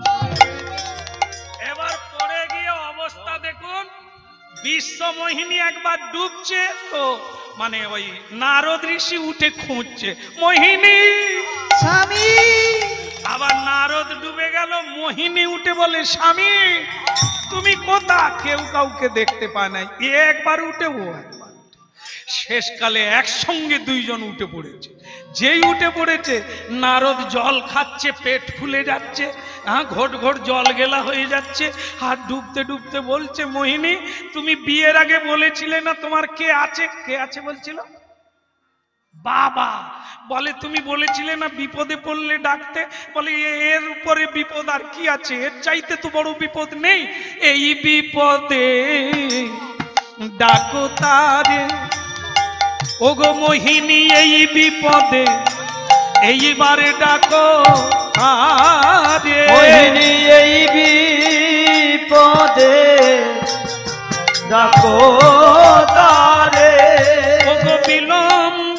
এবার পড়ে গিয়ে অবস্থা দেখুন, বিশ্বমোহিনী একবার ডুবছে তো মানে ওই নারদ ঋষি উঠে খুঁজছে, মোহিনী স্বামী। আবার নারদ ডুবে গেল, মোহিনী উঠে বলে স্বামী তুমি কোথা? কেউ কাউকে দেখতে পায় নাই, একবার উঠে ও একবার। শেষকালে একসঙ্গে দুইজন উঠে পড়েছে। যেই উঠে পড়েছে, নারদ জল খাচ্ছে, পেট ফুলে যাচ্ছে, হ্যাঁ ঘট ঘট জল গেলা হয়ে যাচ্ছে, আর ডুবতে ডুবতে বলছে মোহিনী তুমি বিয়ের আগে বলেছিলে না তোমার কে আছে? কে আছে বলছিল? বাবা। বলে তুমি বলেছিলে না বিপদে পড়লে ডাকতে? বলে এর উপরে বিপদ আর কি আছে, এর চাইতে তো বড় বিপদ নেই। এই বিপদে ডাকো তারে, ওগো মোহিনী এই বিপদে এইবারে ডাকো আরে। মোহিনী এই বিপদে ডাকো তারে, ওগো বিলম্ব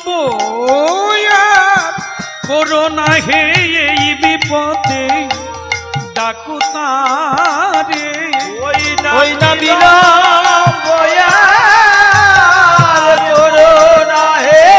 করো না হে এই বিপদে ডাকো তারে। ওই না বিলম্ব করো না হে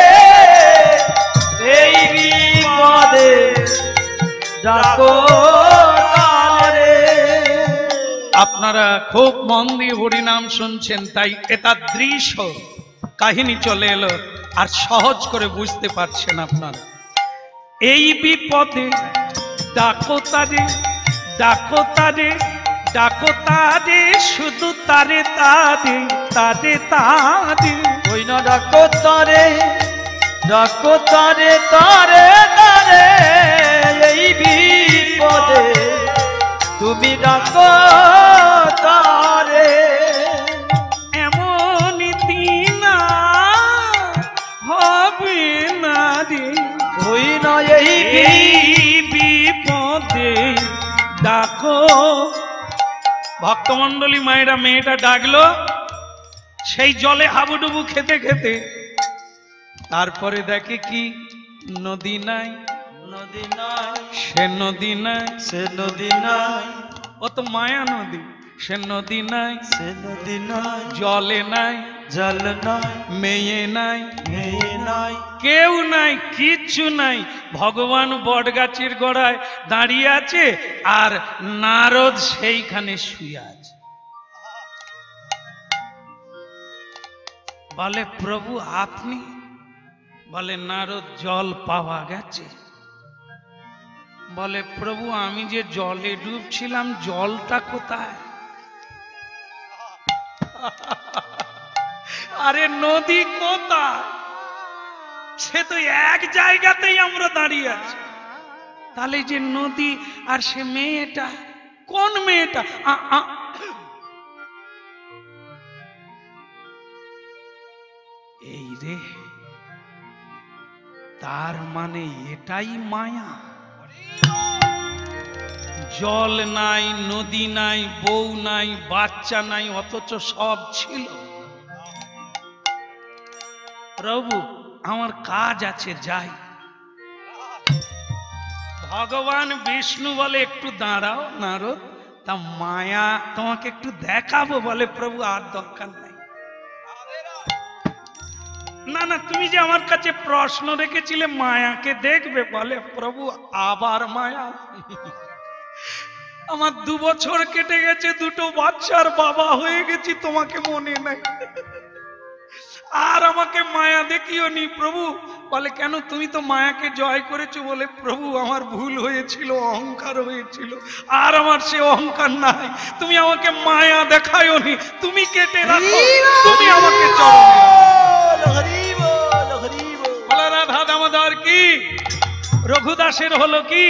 এই বিপদে ডাকো তারে। আপনারা খুব মন দিয়ে হরিনাম শুনছেন, তাই এটা দৃশ্য কাহিনী চলে এলো, আর সহজ করে বুঝতে পারছেন আপনারা। এই বিপদে ডাকো তারে, ডাকো তারে, ডাকো তারে, শুধু তারে তারে, তারে তারে। ওই না ডাকো তারে, ডাকো তারে তারে তারে, এই বিপদে তুমি ডাকো তারে। এমন দিন হবে না রে, ওই না এই বিপদে ডাকো। ভক্তমন্ডলী মায়েরা মেয়েটা ডাকলো, সেই জলে হাবুডুবু খেতে খেতে, তারপরে দেখে কি নদী নাই, নদী নাই, সে নদী নাই, সে নদী নাই, ও তো মায়া নদী, সে নদী নাই, সে নদী নাই, জলে নাই, জল নাই, মেয়ে নাই, মেয়ে নাই, কেউ নাই, কিচ্ছু নাই। ভগবান বটগাছের গোড়ায় দাঁড়িয়ে আছে, আর নারদ সেইখানে শুয়ে আছে। বলে প্রভু আপনি? বলে নারদ জল পাওয়া গেছে। বলে প্রভু আমি যে জলে ডুবছিলাম, জলটা কোথায়? আরে নদী কোথায়? সে তো এক জায়গাতেই আমরা দাঁড়িয়ে আছি। তাহলে যে নদী আর সে মেয়েটা, কোন মেয়েটা? এই রে, তার মানে এটাই মায়া। জল নাই, নদী নাই, বউ নাই, বাচ্চা নাই, অথচ সব ছিল। প্রভু আমার কাজ আছে, যাই। ভগবান বিষ্ণু বলে একটু দাঁড়াও নারদ, তা মায়া তোমাকে একটু দেখাবো। বলে প্রভু আর দরকার নাই। না না, তুমি যে আমার কাছে প্রশ্ন রেখেছিলে মায়াকে দেখবে, বলে প্রভু আবার মায়া? আমার দু বছর কেটে গেছে, দুটো বাচ্চার বাবা হয়ে গেছি, তোমাকে মনে নাই, আর আমাকে মায়া দেখিও নি প্রভু। বলে কেন, তুমি তো মায়াকে জয় করেছো। বলে প্রভু আমার ভুল হয়েছিল, অহংকার হয়েছিল, আর আমার সে অহংকার নাই, তুমি আমাকে মায়া দেখায়ও নি, তুমি কেটে রাখো, তুমি আমাকে চরণে। বলে রঘুদাসের হলো কি,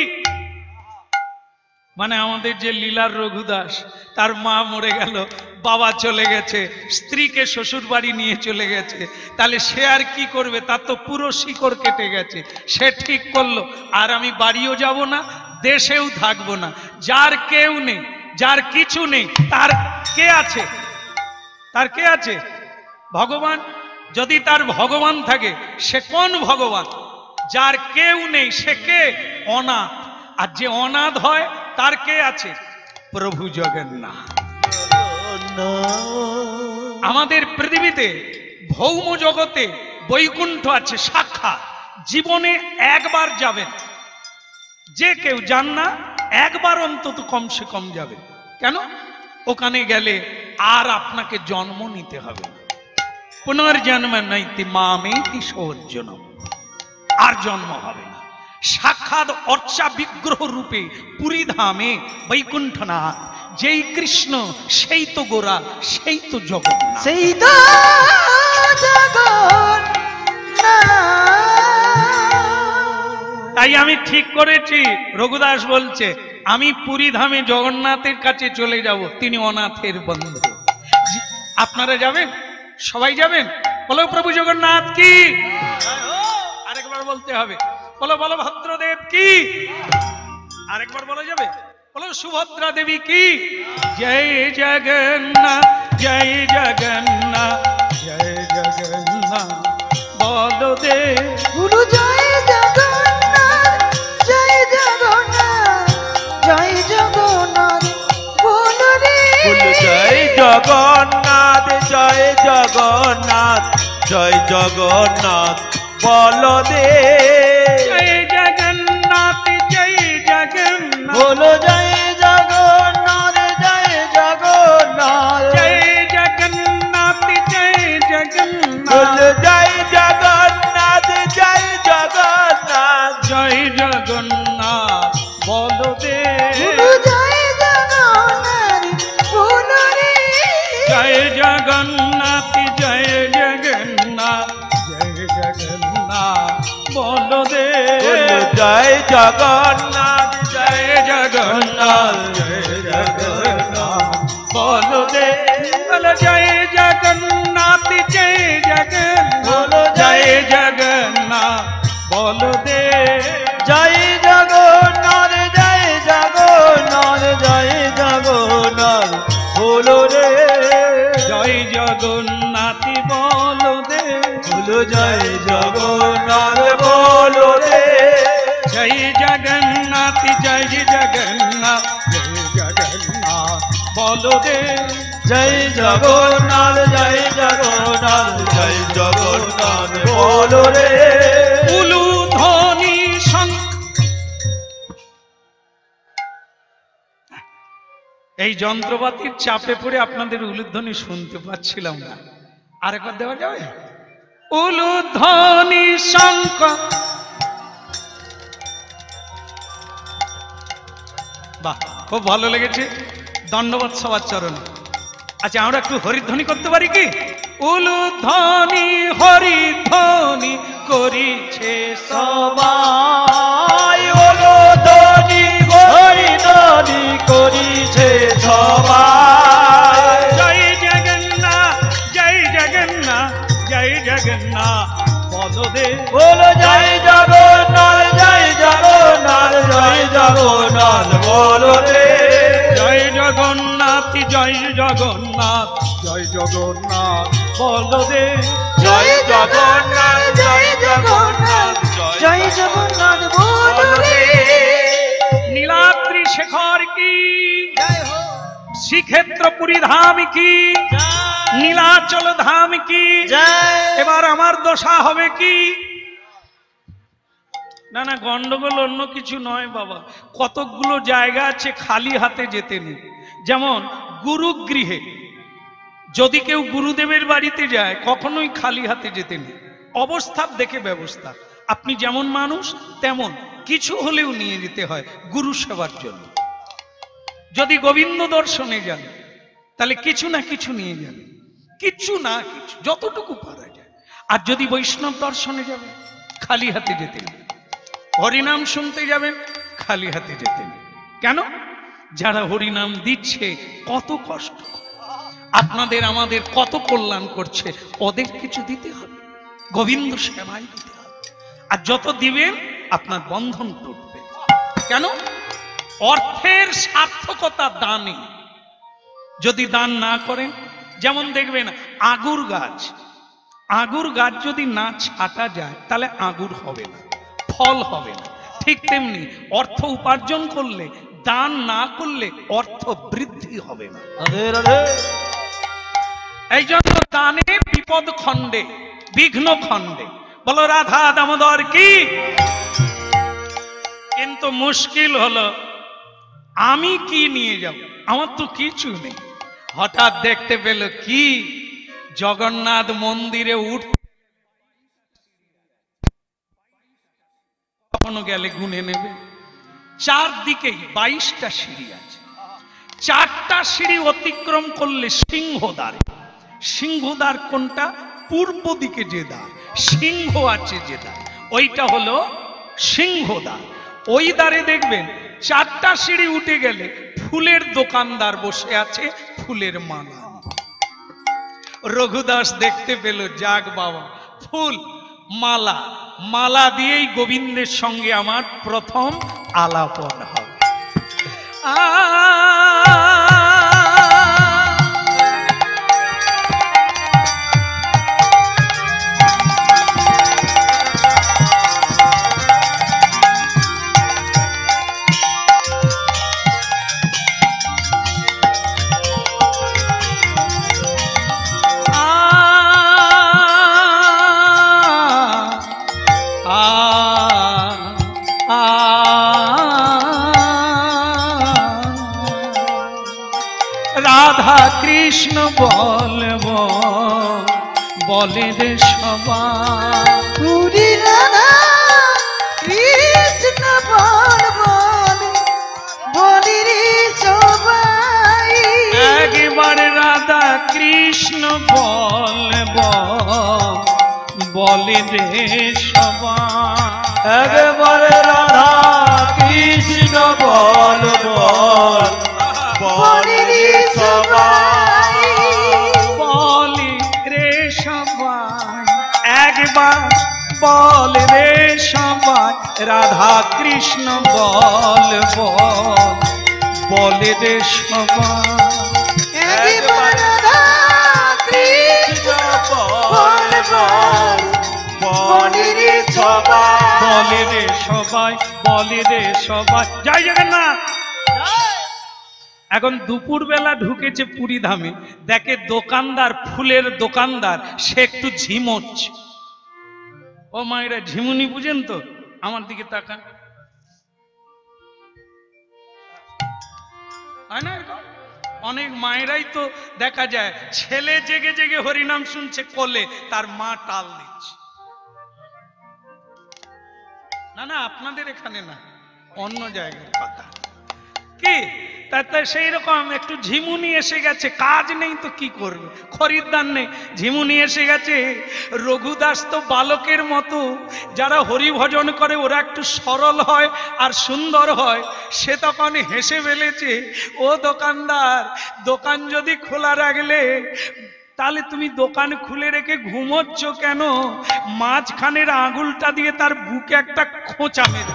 মানে আমাদের যে লীলার রঘুদাস, তার মা মরে গেল, বাবা চলে গেছে, স্ত্রীকে শ্বশুর বাড়ি নিয়ে চলে গেছে, তাহলে সে আর কি করবে? তার তো পুরো শিকড় কেটে গেছে। সে ঠিক করলো আর আমি বাড়িও যাব না, দেশেও থাকবো না। যার কেউ নেই, যার কিছু নেই, তার কে আছে? তার কে আছে? ভগবান। যদি তার ভগবান থাকে, সে কোন ভগবান? যার কেউ নেই সে কে? অনাথ। আর যে অনাথ হয় তার কে আছে? প্রভু জগন্নাথ। আমাদের পৃথিবীতে ভৌম জগতে বৈকুণ্ঠ আছে সাক্ষাৎ। জীবনে একবার যাবেন, যে কেউ যান না একবার অন্তত কমসে কম যাবে। কেন? ওখানে গেলে আর আপনাকে জন্ম নিতে হবে না। পুনর্জন্ম নৈতি মামেতি সজ্জনম, আর জন্ম হবে না। সাক্ষাৎ অর্চা বিগ্রহ রূপে পুরী ধামে বৈকুণ্ঠনাথ। যেই কৃষ্ণ সেই তো গোরা, সেই তো জগন্নাথ, সেই তো জগন্নাথ। তাই আমি ঠিক করেছি, রঘুদাস বলছে আমি পুরী ধামে জগন্নাথের কাছে চলে যাব, তিনি অনাথের বন্ধু। আপনারা যাবেন? সবাই যাবেন? বলো প্রভু জগন্নাথ কি। আরেকবার বলতে হবে, বলো বলো ভদ্রদেব কি। আরেকবার বলা যাবে? বলো সুভদ্রা দেবী কি। জয় জগন্নাথ জয় জগন্নাথ জয় জগন্নাথ বলদেব। গুরু জয় জগন্নাথ জয় জগন্নাথ জয় জগন্নাথ বলো রে। বলো জয় জগন্নাথ জয় জগন্নাথ জয় জগন্নাথ বলদেব। জয় জগন্নাথ জয় জগন্নাথ বলো জয় জগন্নাথ জয় জগন্নাথ জয় জগন্নাথ জয় জগন্নাথ বলো জয় জগন্নাথ জয় জগন্নাথ জয় জগন্নাথ বলদেব। গুরু জয় জগন্নাথ বলো রে। জয় জগন্নাথ জয় জগন্নাথ জয় জগন্নাথ বলদেব। বলো জয় জগন্নাথ জয় জয় জগন্নাথ জয় জগন্নাথ বলদেব। বলো জয় জগন্নাথ জয় জগন্নাথ জয় জগন্নাথ বলদেব। জয় জগন্নাথ জয় জগন্নাথ জয় জগন্নাথ বলো রে। জয় জগন্নাথ বলদেব। বলো জয় জগন্নাথ বলো রে। জয় জগন্নাথ জয় জগন্নাথ জয় জগন্নাথ বলদেব। জয় জগন্নাথ জয় জগন্নাথ জয় জগন্নাথ বলো রে। উলু ধ্বনি শঙ্খ। এই যন্ত্রপাতির চাপে পড়ে আপনাদের উলুধ্বনি শুনতে পাচ্ছিলাম না, আরেকবার দেওয়া যাবে? উলুধ্বনি শঙ্খ। বাহ, খুব ভালো লেগেছে, দণ্ডবৎ সবার চরণে। আচ্ছা, আমরা একটু হরিধ্বনি করতে পারি কি? উলুধ্বনি হরিধ্বনি করিছে সবাই হলো ধনী হরি ধনী করিছে সবাই। জয় জগন্নাথ জয় জগন্নাথ জয় জগন্নাথ বলদেব। বলো জয় জগন্নাথ জয় জগন্নাথ জয় জগন্নাথ বলো রে। জয় জগন্নাথ জয় জগন্নাথ জয় জগন্নাথ বলদেব। জয় জগন্নাথ জয় জগন্নাথ জয় জগন্নাথ বলো রে। নীলাদ্রি শেখর কি, জয় হো শ্রীক্ষেত্রপুরী ধাম কি, নীলাচল ধাম কি। জয়। এবার আমার দশা হবে কি? না না, গন্ডগোল অন্য কিছু নয় বাবা। কতকগুলো জায়গা আছে খালি হাতে যেতে নেই। যেমন গুরুগৃহে যদি কেউ গুরুদেবের বাড়িতে যায়, কখনোই খালি হাতে যেতে নেই। অবস্থা দেখে ব্যবস্থা। আপনি যেমন মানুষ তেমন কিছু হলেও নিয়ে যেতে হয় গুরু সেবার জন্য। যদি গোবিন্দ দর্শনে যান তাহলে কিছু না কিছু নিয়ে যাবে, কিছু না কিছু, যতটুকু পারা যায়। আর যদি বৈষ্ণব দর্শনে যাবে খালি হাতে যেতে নেই। হরিনাম শুনতে যাবেন, খালি হাতে যেতেন। কেন? যারা হরিনাম দিচ্ছে কত কষ্ট, আপনাদের আমাদের কত কল্যাণ করছে, ওদের কিছু দিতে হবে, গোবিন্দ সেবায় দিতে হবে। আর যত দিবেন আপনার বন্ধন টুটবে। কেন? অর্থের সার্থকতা দানে। যদি দান না করেন, যেমন দেখবেন আগুর গাছ, আগুর গাছ যদি না ছাটা যায় তাহলে আগুর হবে না, ফল হবে না। ঠিক তেমনি অর্থ উপার্জন করলে, দান না করলে অর্থ বৃদ্ধি হবে না। রাধে রাধে। এই জন্য দানে বিপদ খণ্ডে, বিঘ্ন খণ্ডে। বলো রাধা দামোদর কি। কিন্তু মুশকিল হলো আমি কি নিয়ে যাব, আমার তো কিছু নেই। হঠাৎ দেখতে পেল কি, জগন্নাথ মন্দিরে উঠ, কখনো গেলে গুনে নেবে, চারদিকেই বাইশটা সিঁড়ি আছে। চারটা সিঁড়ি অতিক্রম করলে সিংহদ্বার। সিংহদ্বার কোনটা? পূর্ব দিকে যে দ্বার, সিংহ আছে যে দ্বার, ওইটা হলো সিংহদ্বার। ওই দ্বারে দেখবেন চারটা সিঁড়ি উঠে গেলে ফুলের দোকানদার বসে আছে, ফুলের মালা। রঘুদাস দেখতে পেল, যাক বাবা, ফুল মালা, মালা দিয়েই গোবিন্দের সঙ্গে আমার প্রথম আলাপন হবে। আ রাধা কৃষ্ণ বলবো বলে রে সবাই, পুরি রাধা কৃষ্ণ বল বল বলি রে সবাই। একবার রাধা কৃষ্ণ বলবো বলে রে সবাই, একবারে রাধা কৃষ্ণ বল বল বলি রে সবাই। বলি রে সবাই, একবার বল রে সবাই, রাধা কৃষ্ণ বল বল বলে রে সবাই। একবার রাধা কৃষ্ণ বল বল বলি রে সবাই। বলে রে সবাই, বলে রে সবাই। জয় জগন্নাথ। এখন দুপুর বেলা ঢুকেছে পুরী ধামে, দেখে দোকানদার, ফুলের দোকানদার, সে একটু ঝিমোচ্ছে। ও মায়েরা ঝিমুনি বুঝেন তো? আমার দিকে তাকান, হয় না এরকম? অনেক মায়েরাই তো দেখা যায় ছেলে জেগে জেগে হরিনাম শুনছে কোলে, তার মা টাল দিচ্ছে। না না, আপনাদের এখানে না, অন্য জায়গার কথা। কি তাতে সেই রকম একটু ঝিমুনি এসে গেছে, কাজ নেই তো কি করবে, খরিদ্দার নেই, ঝিমুনি এসে গেছে। রঘুদাস তো বালকের মতো, যারা হরি ভজন করে ওরা একটু সরল হয় আর সুন্দর হয়। সে তখন হেসে ফেলেছে, ও দোকানদার, দোকান যদি খোলা রাখলে তাহলে তুমি দোকান খুলে রেখে ঘুমোচ্ছ কেন? মাঝখানের আঙুলটা দিয়ে তার বুকে একটা খোঁচা মেরে,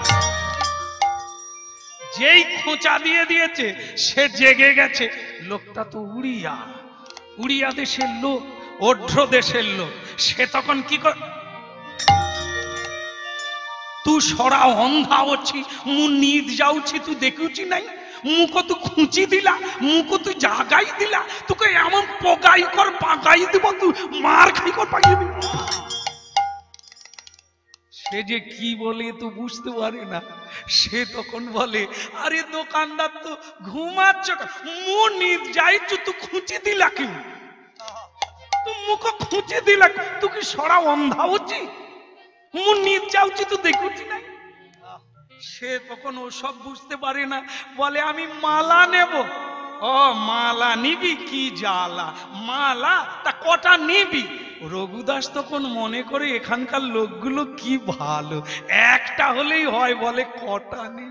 যেই খোঁচা দিয়ে দিয়েছে সে জেগে গেছে। লোকটা তো উড়িয়া, উড়িয়া দেশের লোক, ওঢ্র দেশের লোক। সে তখন কি কর, তু সরা অন্ধা অছি, মু নিদ যাউছি, তুই দেখুছি নাই, মুখ তু খুঁচি দিলা, মুখ তুই জাগাই দিলা, তোকে এমন পগাই কর পাগাই দিব, তুই মার খাই কর পাগিয়ে দিব। সে যে কি বলে তো বুঝতে পারে না। সে তখন বলে, আরে দোকানদার তো ঘুমাচ্ছ, মু নিদ যাইছু, তুই খুঁচি দিলা কি, তুই মুখ খুঁচি দিলা, তুই কি সরা অন্ধা হচ্ছি, মু নিদ যাচ্ছি, তুই দেখুছি নাই। সে তখন ও সব বুঝতে পারে না, বলে আমি মালা নেব। ও মালা নিবি, কি জ্বালা, মালা তা কটা নিবি? ও রঘুদাস তখন মনে করে এখানকার লোকগুলো কি ভালো, একটা হলেই হয়, বলে কটা নেই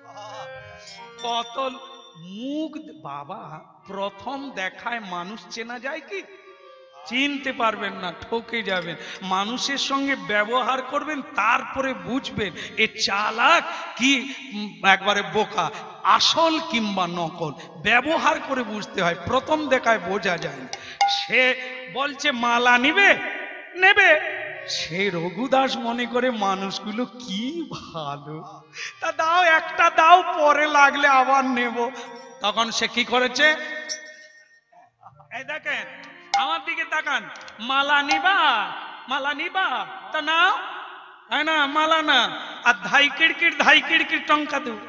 কত মুখ। বাবা প্রথম দেখায় মানুষ চেনা যায় কি? চিনতে পারবেন না, ঠকে যাবেন। মানুষের সঙ্গে ব্যবহার করবেন, তারপরে বুঝবেন এ চালাক কি একবারে বোকা, আসল কিংবা নকল। ব্যবহার করে বুঝতে হয়, প্রথম দেখায় বোঝা যায় না। সে বলছে মালা নিবে, নেবে। সে রঘুদাস মনে করে মানুষগুলো কি ভালো, তা দাও একটা দাও, পরে লাগলে আবার নেব। তখন সে কি করেছে, এই দেখেন আমার দিকে তাকান, মালা নিবা, মালা নিবা, তা নাও। না মালা না, আর ধাই কিড়কিড় ধাই কিড়কিড় টঙ্কা দেব।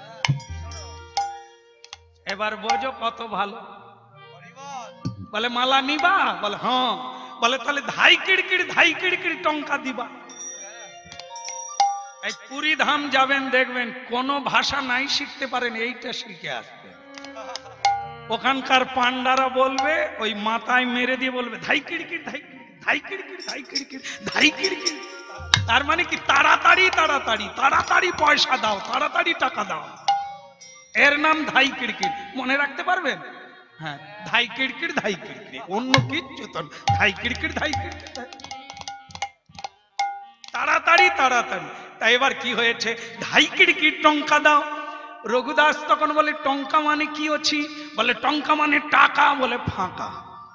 এবার বোঝো কত ভালো। বলে মালা নিবা, বলে হ্যাঁ, বলে তাহলে ধাই কিড়কিড় ধাই কিড়কিড় টঙ্কা দিবা। এই পুরী ধাম যাবেন, দেখবেন কোন ভাষা নাই শিখতে পারেন, এইটা শিখে আসবে। ওখানকার পান্ডারা বলবে, ওই মাথায় মেরে দিয়ে বলবে ধাই কিড়কিড় ধাই ধাই কিড়কিড় ধাই কিড়কিড় ধাই কিড়কিড়। তার মানে কি তাড়াতাড়ি তাড়াতাড়ি তাড়াতাড়ি পয়সা দাও, তাড়াতাড়ি টাকা দাও। এর নাম ধাই কিড়কিড়। মনে রাখতে পারবেন? হ্যাঁ, ধাই কিড়কিড় ধাই কিড়কিড়, অন্য কিচ্ছু তো না। ধাই কিড়কিড় ধাই কিড়কিড়, তাড়াতাড়ি তাড়াতাড়ি। তাই এবার কি হয়েছে, ধাই কিড়কিড় টঙ্কা দাও। রঘুদাস তখন বলে টঙ্কা মানে কি হচ্ছে? বলে টঙ্কা মানে টাকা। বলে ফাঁকা।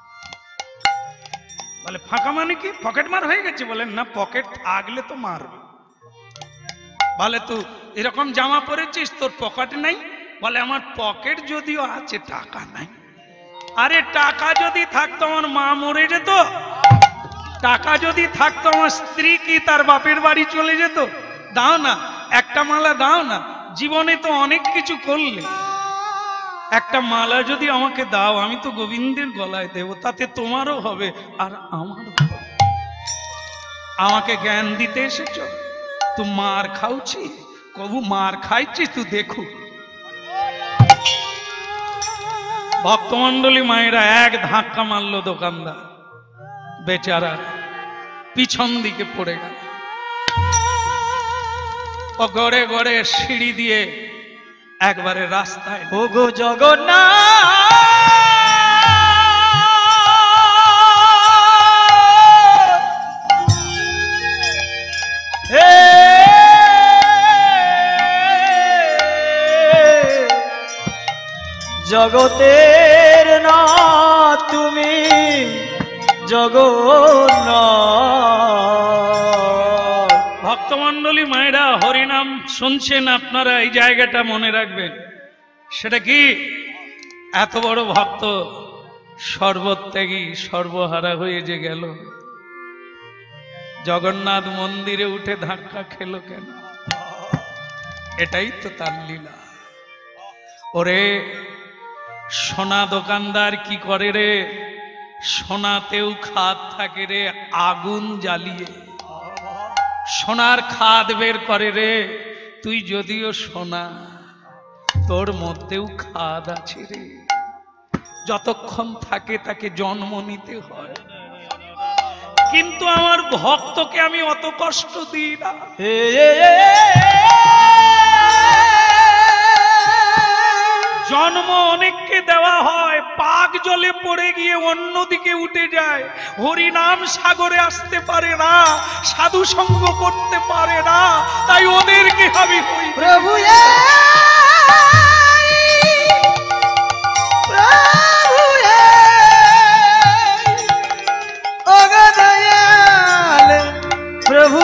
বলে ফাঁকা মানে কি? পকেট মার হয়ে গেছে? বলে না, পকেট থাকলে তো মারবে। বলে তুই এরকম জামা পরেছিস, তোর পকেট নাই? বলে আমার পকেট যদিও আছে, টাকা নাই। আরে টাকা যদি থাকতো আমার মা মরে যেত, টাকা যদি থাকতো আমার স্ত্রী কি তার বাপের বাড়ি চলে যেত? দাও না, একটা মালা দাও না। জীবনে তো অনেক কিছু করলে, একটা মালা যদি আমাকে দাও, আমি তো গোবিন্দের গলায় দেব, তাতে তোমারও হবে আর আমারও হবে। আমাকে জ্ঞান দিতে এসেছ, তুই মার খাওছি, কবু মার খাইছিস তুই দেখু। ভক্তমন্ডলী মায়েরা এক ধাক্কা মারলো দোকানদার, বেচারা পিছন দিকে পড়ে গেল। ও গড়ে গড়ে সিঁড়ি দিয়ে একবারে রাস্তায়, ও গো জগন্নাথ, হে জগতের না তুমি জগন্নাথ। ভক্তমন্ডলী মায়েরা হরিনাম শুনছেন আপনারা, এই জায়গাটা মনে রাখবেন। সেটা কি, এত বড় ভক্ত সর্বত্যাগী সর্বহারা হয়ে যে গেল, জগন্নাথ মন্দিরে উঠে ধাক্কা খেলো কেন? এটাই তো তার লীলা। ওরে সোনা দোকানদার কি করে রে, সোনাতেও খাদ থাকে রে, আগুন জ্বালিয়ে সোনার খাদ বের করে রে। তুই যদিও সোনা, তোর মধ্যেও খাদ আছে রে। যতক্ষণ থাকে তাকে জন্ম নিতে হয়, কিন্তু আমার ভক্তকে আমি অত কষ্ট দিই না। জন্ম অনেককে দেওয়া হয়, পাক জলে পড়ে গিয়ে অন্যদিকে উঠে যায়, হরিনাম সাগরে আসতে পারে না, সাধু সঙ্গ করতে পারে না, তাই ওদেরকে আমি হই। প্রভু প্রভু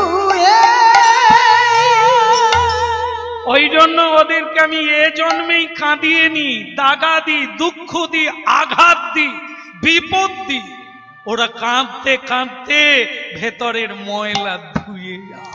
ওই জন্য ওদেরকে আমি এ জন্মেই কাঁদিয়ে নি, দাগা দি, দুঃখ দি, আঘাত দি, বিপদ দি। ওরা কাঁদতে কাঁদতে ভেতরের ময়লা ধুয়ে যায়।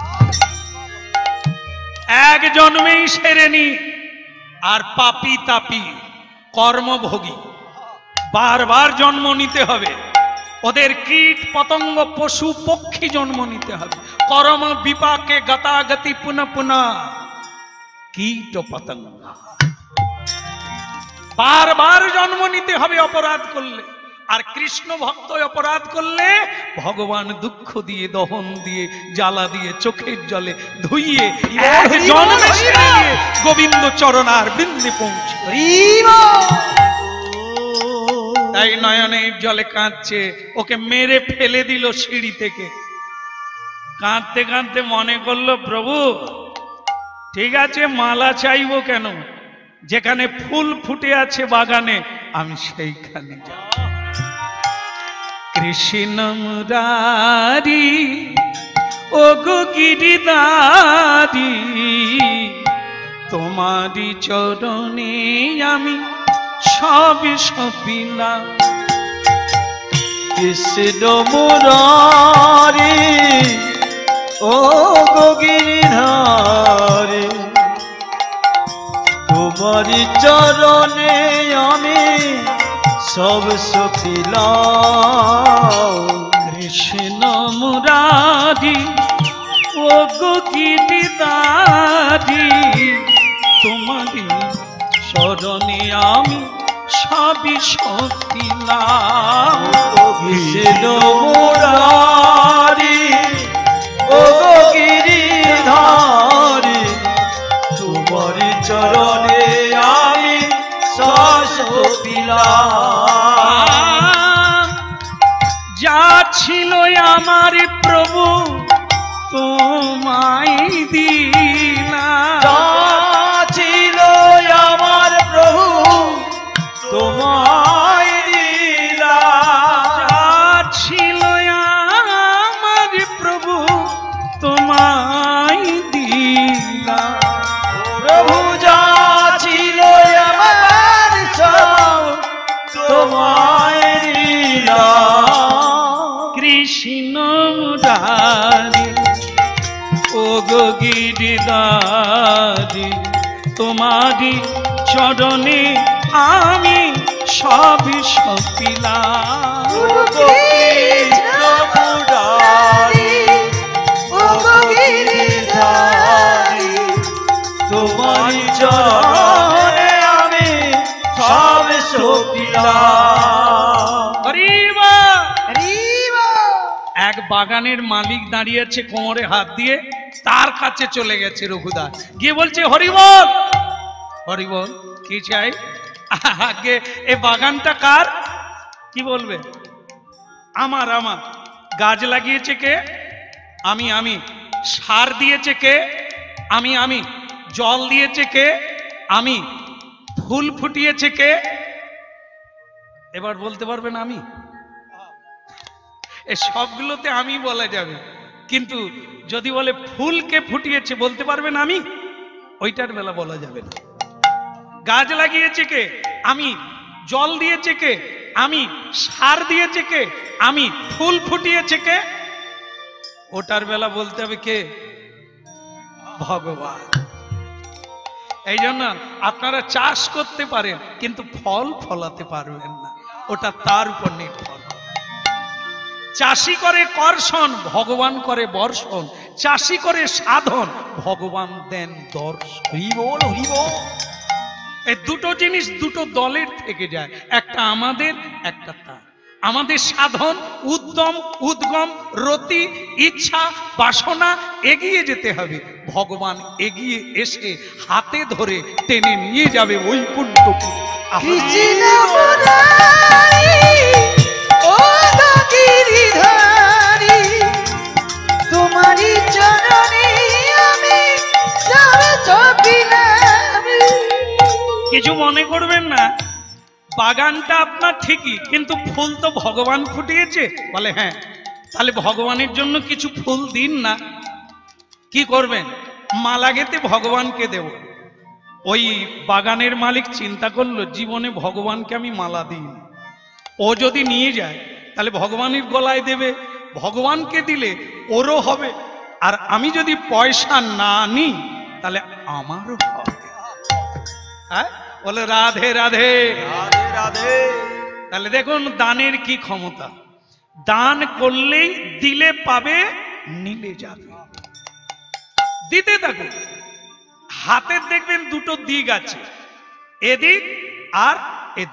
এক জন্মেই সেরে নি। আর পাপি তাপি কর্মভোগী বারবার জন্ম নিতে হবে। ওদের কীট পতঙ্গ পশু পক্ষী জন্ম নিতে হবে। কর্ম বিপাকে গতাগতি পুনঃ পুনঃ কীট পতঙ্গ বারবার জন্ম নিতে হবে অপরাধ করলে। আর কৃষ্ণ ভক্ত অপরাধ করলে ভগবান দুঃখ দিয়ে, দহন দিয়ে, জ্বালা দিয়ে, চোখের জলে ধুইয়ে এক জন্মে ছেড়ে দিয়ে গোবিন্দ চরণার বৃন্দে পৌঁছে। তাই নয়নের জলে কাঁদছে, ওকে মেরে ফেলে দিল সিঁড়ি থেকে। কাঁদতে কাঁদতে মনে করলো, প্রভু ঠিক আছে মালা চাইবো কেন, যেখানে ফুল ফুটে আছে বাগানে আমি সেইখানে যাব। কৃষ্ণ মুরারি ও গো গিরিধারি, তোমারি চরণে আমি সব সপিলাম। কৃষ্ণ মুরারি ও গো গিরিধারি, তোমারি চরণে আমি সব সপিলাম। কৃষ্ণ মুরারি ও গো গিরিধারি, তোমারি চরণে আমি সবই সপিলাম। কৃষ্ণ মুরারি ও গো গিরিধারি, তোমারি চরণে আমি সব সপিলাম। যা ছিল আমার প্রভু তোমায় দিলাম, যা ছিল আমার প্রভু তোমায় দিলাম। যা ছিল আমার প্রভু তোমায় দিলাম। প্রভু যা ছিল আমার সব তোমায় দিলাম। কৃষ্ণ মুরারি ও গো গিরিধারি, তোমারি চরণে আমি সব সপিলাম। কৃষ্ণ মুরারি ও গো গিরিধারি, তোমারি চরণে আমি সব সপিলাম। হরিবা। এক বাগানের মালিক দাঁড়িয়ে আছে, কোমরে হাত দিয়ে তার কাছে চলে গেছে রঘুদাস, গিয়ে বলছে হরিবল হরিবল কি চাই? আগে এ বাগানটা কার? কি বলবে? আমার। আমার। গাছ লাগিয়েছে কে? আমি। আমি। সার দিয়েছে কে? আমি। আমি। জল দিয়েছে কে? আমি। ফুল ফুটিয়েছে কে? এবার বলতে পারবেন আমি? এই সবগুলোতে আমি বলা যাবে, কিন্তু যদি বলে ফুলকে ফুটিয়েছে বলতে পারবেন আমি? ওইটার বেলা বলা যাবে না। গাছ লাগিয়েছে কে? আমি। জল দিয়েছে কে? আমি। সার দিয়েছে কে? আমি। ফুল ফুটিয়েছে কে? ওটার বেলা বলতে হবে কে? ভগবান। এই জন্য আপনারা চাষ করতে পারেন কিন্তু ফল ফলাতে পারবেন না, ওটা তার উপর নির্ভর। চাষি করে কর্ষণ, ভগবান করে বর্ষণ। চাষি করে সাধন, ভগবান দেন দর্শন। হরিবল হরিবল। এই দুটো জিনিস দুটো দলের থেকে যায়, একটা আমাদের, একটা তার। আমাদের সাধন, উদ্যম, উদ্গম, রতি, ইচ্ছা, বাসনা, এগিয়ে যেতে হবে। ভগবান এগিয়ে এসে হাতে ধরে টেনে নিয়ে যাবে বৈকুণ্ঠপুরে। কৃষ্ণ মুরারি ও গো গিরিধারি, তোমারি চরণে আমি সব সপিলাম। কিছু মনে করবেন না, বাগানটা আপনার ঠিকই, কিন্তু ফুল তো ভগবান ফুটিয়েছে। বলে হ্যাঁ, তাহলে ভগবানের জন্য কিছু ফুল দিন না। কি করবেন? মালা গেঁথে ভগবানকে দেব। ওই বাগানের মালিক চিন্তা করলো, জীবনে ভগবানকে আমি মালা দিই, ও যদি নিয়ে যায় তাহলে ভগবানের গলায় দেবে, ভগবানকে দিলে ওরও হবে, আর আমি যদি পয়সা না নিই তাহলে আমারও হবে। হ্যাঁ, বলে রাধে রাধে রাধে রাধে। তাহলে দেখুন দানের কি ক্ষমতা। দান করলেই দিলে পাবে, নিলে যাবে। দিতে থাকুন। হাতের দেখবেন দুটো দিক আছে, এদিক আর এদিক।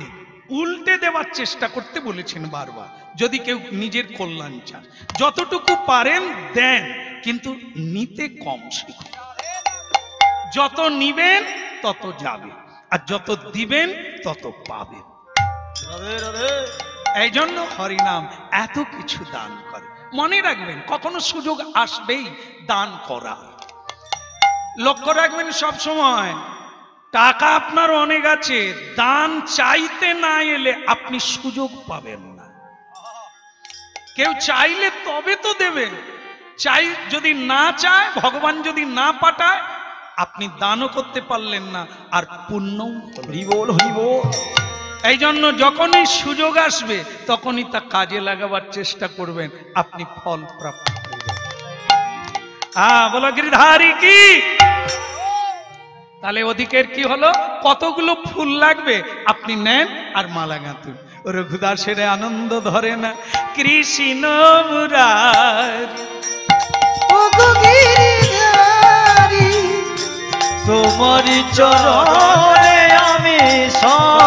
উল্টে দেওয়ার চেষ্টা করতে বলেছেন বারবার। যদি কেউ নিজের কল্যাণ চান, যতটুকু পারেন দেন, কিন্তু নিতে কম শিখুন। যত নিবেন তত যাবে, আর যত দিবেন তত পাবেন। রাধে রাধে। এই জন্য হরিনাম এত কিছু দান করে। মনে রাখবেন, কখনো সুযোগ আসবেই দান করা। লক্ষ্য রাখবেন সব সময়, টাকা আপনার অনেক আছে, দান চাইতে না এলে আপনি সুযোগ পাবেন না। কেউ চাইলে তবে তো দেবেন, চাই যদি না চায়, ভগবান যদি না পাঠায়, আপনি দানও করতে পারলেন না, আর পুণ্যও হরি বল হরি বল। এই জন্য যখনই সুযোগ আসবে তখনই তা কাজে লাগাবার চেষ্টা করবেন, আপনি ফল প্রাপ্ত করবেন। হ্যাঁ, বলো গিরিধারী কি। তাহলে ওদিকের কি হলো, কতগুলো ফুল লাগবে আপনি নেন আর মালা গাঁথুন। রঘুদাসের আনন্দ ধরে না, কৃষ্ণ মুরারি ও গো গিরিধারী, তোমারি চরণে আমি সব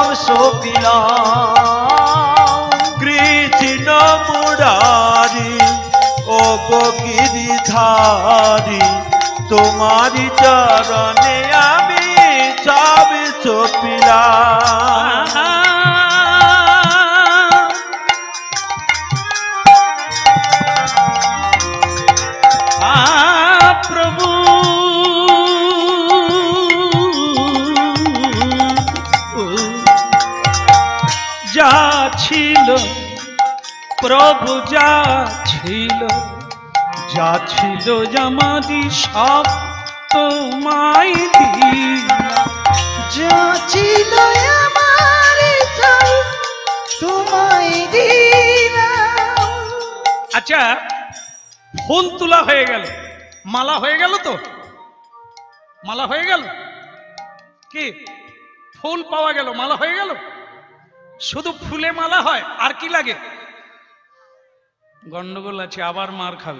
সপিলাম। কৃষ্ণ মুরারি ও গো গিরিধারী, তোমারি চরণে আমি সব সপিলাম। প্রভু যা ছিল, প্রভু যা ছিল, যা ছিল জামাদি সব তোমায় দিলাম। যা ছিল আমার সব তোমায় দিলাম। আচ্ছা, ফুল তোলা হয়ে গেল, মালা হয়ে গেল তো? মালা হয়ে গেল কি? ফুল পাওয়া গেল, মালা হয়ে গেল। শুধু ফুলে মালা হয়, আর কি লাগে? গন্ডগোল আছে, আবার মার খাবে।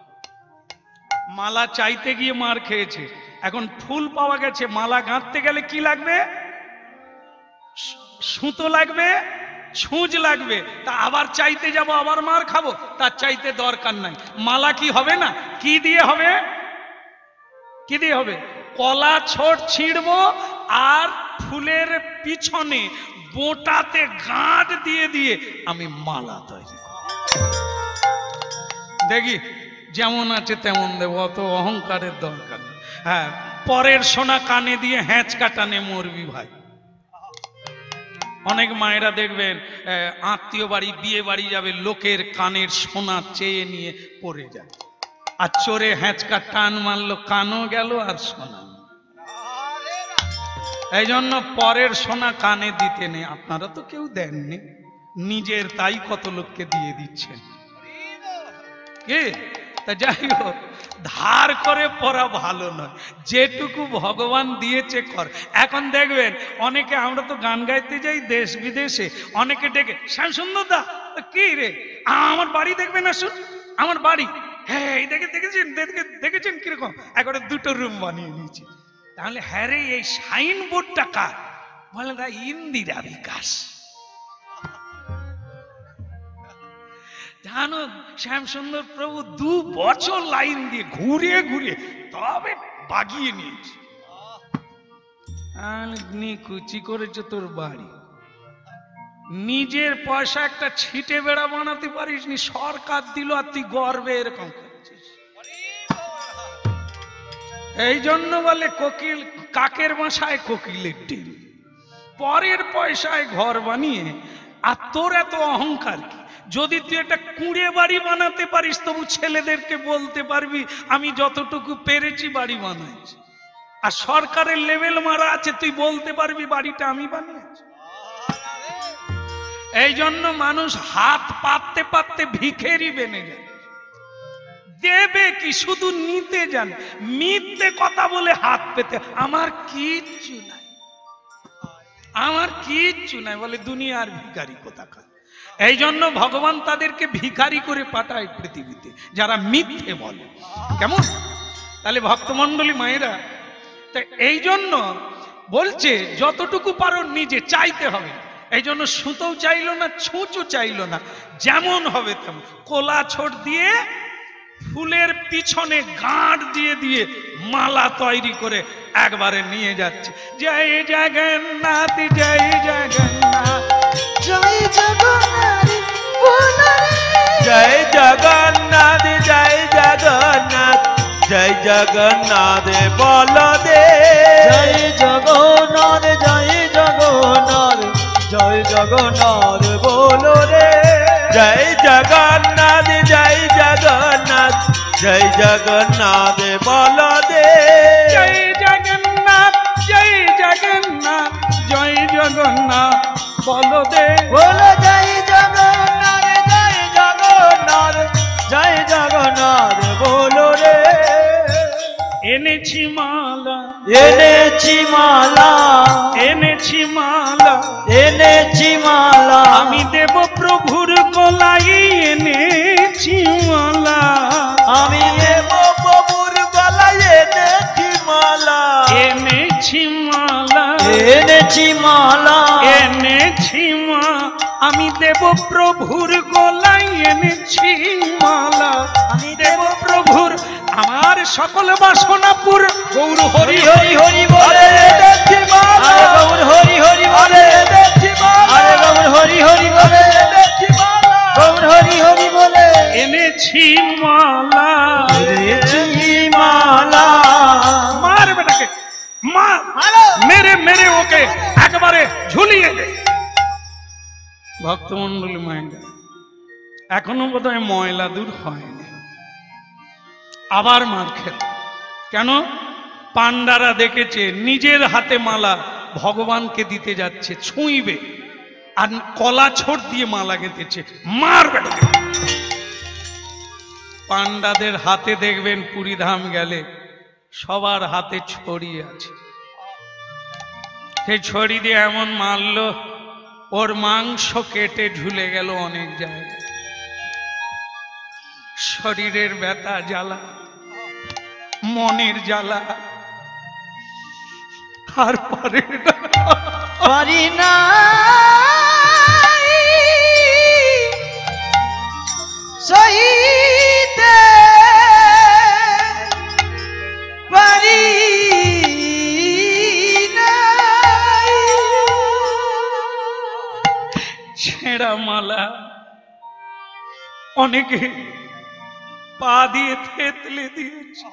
মালা চাইতে গিয়ে মার খেয়েছে, এখন ফুল পাওয়া গেছে, মালা গাঁথতে গেলে কি লাগবে? সুতো লাগবে, ছুঁচ লাগবে। তা আবার চাইতে যাব, আবার মার খাবো? তার চাইতে দরকার নাই। মালা কি হবে না? কি দিয়ে হবে? কি দিয়ে হবে? কলা ছোট ছিঁড়বো, আর ফুলের পিছনে বোটাতে গাঁট দিয়ে দিয়ে আমি মালা তৈরি করব। দেখি যেমন আছে তেমন দেবো, অত অহংকারের দরকার। হ্যাঁ, পরের সোনা কানে দিয়ে হ্যাঁচ কাটানে মরবি ভাই। অনেক মায়েরা দেখবেন আত্মীয় বাড়ি, বিয়ে বাড়ি যাবে, লোকের কানের সোনা চেয়ে নিয়ে পড়ে যায়, আর চোরে হ্যাঁচকা টান মারলো, কানও গেল আর সোনা। এই জন্য পরের সোনা কানে দিতে নেই। আপনারা তো কেউ দেননি, নিজের তাই কত লোককে দিয়ে দিচ্ছেন। কি তা যাই হোক, ধার করে পড়া ভালো নয়, যেটুকু ভগবান দিয়েছে কর। এখন দেখবেন অনেকে, আমরা তো গান গাইতে যাই দেশ বিদেশে, অনেকে ডেকে, শ্যাম সুন্দর দা কি রে, আমার বাড়ি দেখবেন, আসুন আমার বাড়ি। হ্যাঁ, এই দেখে দেখেছেন দেখেছেন কিরকম একবারে দুটো রুম বানিয়ে নিয়েছি। তাহলে হ্যাঁ রে, এই সাইন বোর্ডটা কার? বলে দা ইন্দিরা বিকাশ। জানো, শ্যাম সুন্দর প্রভু দু বছর লাইন দিয়ে ঘুরে ঘুরে তবে বাগিয়ে নিয়েছে। কুচি করেছে তোর বাড়ি, নিজের পয়সা একটা ছিটে বেড়া বানাতে পারিস নি, সরকার দিল আর তুই গর্বে এরকম করছিস। এই জন্য বলে কোকিল, কাকের বাসায় কোকিলের ডিম। পরের পয়সায় ঘর বানিয়ে, আর তোর এত অহংকার কি? যদি তুই একটা কুঁড়ে বাড়ি বানাতে পারিস, তবু ছেলেদেরকে বলতে পারবি আমি যতটুকু পেরেছি বাড়ি বানাইছি। আর সরকারের লেভেল মারা আছে, তুই বলতে পারবি বাড়িটা আমি বানিয়েছি। এই জন্য মানুষ হাত পাততে পাততে ভিখেরি বেনে যায়। দেবে কি? শুধু নিতে যান, মিথ্যে কথা বলে হাত পেতে, আমার কিচ্ছু নাই, আমার কিচ্ছু নাই বলে দুনিয়ার ভিখারি কোথাকার। এই জন্য ভগবান তাদেরকে ভিখারি করে পাঠায় পৃথিবীতে, যারা মিথ্যে বলে। কেমন? তাহলে ভক্তমন্ডলী মায়েরা, এই জন্য বলছে যতটুকু পারো নিজে চাইতে হবে। এই জন্য সুতোও চাইলো না, ছুঁচও চাইলো না, যেমন হবে তেমন কোলা ছোট দিয়ে ফুলের পিছনে গাঁট দিয়ে দিয়ে মালা তৈরি করে একবারে নিয়ে যাচ্ছে। জয় জগন্নাথ জয় জগন্নাথ জয় জগন্নাথ বলো রে। জয় জগন্নাথ জয় জগন্নাথ জয় জগন্নাথ বল দে। জয় জগন্নাথ জয় জগন্নাথ জয় জগন্নাথ বলো রে। জয় জগন্নাথ জয় জগন্নাথ জয় জগন্নাথ বল দে। জয় জগন্নাথ জয় জগন্নাথ জয় জগন্নাথ বলো দে। বলো জয় জগন্নাথ জয় জগন্নাথ জয় জগন্নাথ বলো রে। এনেছি মালা এনেছি মালা এনেছি মালা এনেছি মালা আমি দেব প্রভুর গলাই এনেছি মালা। আমি দেব প্রভুর গলায় এনেছি মালা। এনেছি মালা এনেছি মালা এনেছি মা আমি দেব প্রভুর গলাই এনেছি মালা। আমি দেব প্রভুর আমার সকল বাসনাপুর গৌর হরি হরি হরি বলে এনেছি মালা। আরে গৌর হরি হরি বলে এনেছি মালা। আরে গৌর হরি হরি বলে এনেছি মালা। গৌর হরি হরি বলে এনেছি মালা। এনেছি মালা। মার বেটাকে মার, মেরে মেরে ওকে একবারে ঝুলিয়ে দে। ভক্তমন্ডলী মায়েরা, এখনো বোধহয় ময়লা দূর হয়নি, আবার মার খেল। কেন? পান্ডারা দেখেছে নিজের হাতে মালা ভগবানকে দিতে যাচ্ছে, ছুঁইবে, আর কলা ছোট দিয়ে মালা গেঁথেছে। মার বেটাকে। পান্ডাদের হাতে দেখবেন পুরীধাম গেলে সবার হাতে ছড়ি আছে, সেই ছড়ি দিয়ে এমন মারল ওর মাংস কেটে ঝুলে গেল অনেক জায়গায়। শরীরের ব্যথা জ্বালা, মনের জ্বালা আর পারে না, পারি না সহিতে পারি না। ছেঁড়া মালা অনেকে পা দিয়ে থেতলে দিয়েছে।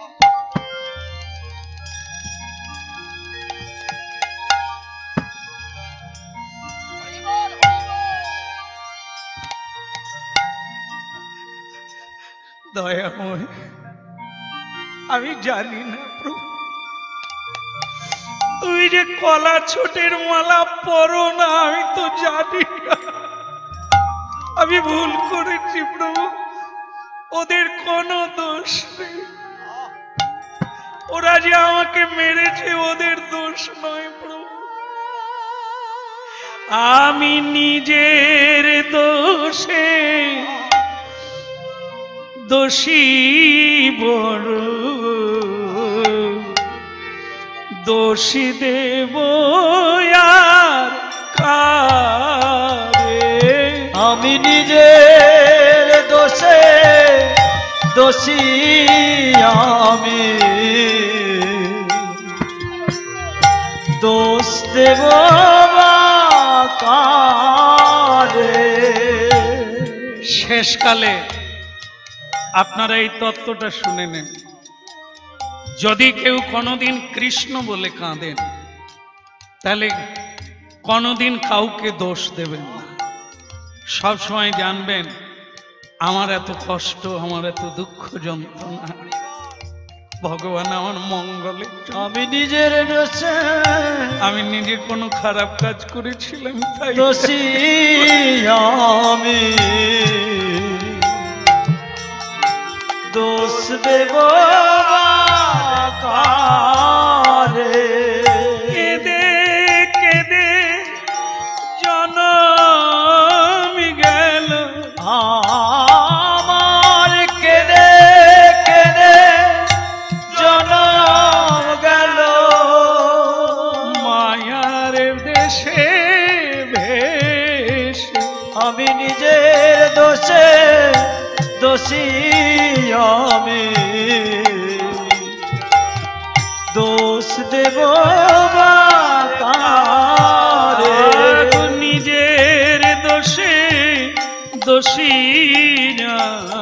দয়াময়, আমি জানি না প্রভু, তুমি যে কলা ছোটের মালা পরো না, আমি তো জানি না, আমি ভুল করেছি প্রভু। ওদের কোনো দোষ নেই, ওরা যে আমাকে মেরেছে ওদের দোষ নয় প্রভু। আমি নিজের দোষে দোষী বড়, দোষী দেব আর কারে। আমি নিজের দোষে দোষী আমি, দোষ দেব কারে। শেষকালে আপনারা এই তত্ত্বটা শুনে নেন। যদি কেউ কোনোদিন কৃষ্ণ বলে কাঁদেন, তাহলে কোনোদিন কাউকে দোষ দেবেন না। সব সময় জানবেন আমার এত কষ্ট, আমার এত দুঃখ যন্ত্রণা ভগবান আমার মঙ্গলের জন্য। আমি নিজের দোষে আমি নিজে কোনো খারাপ কাজ করেছিলাম তাই দোষী আমি, দোষ দেব কারে। কেঁদে কেঁদে জনম গেল আমার, কেঁদে কেঁদে জনম গেল মায়ার দেশে ভে দোষী আমি দোষ দেব বা কারে নিজের দোষে দোষী না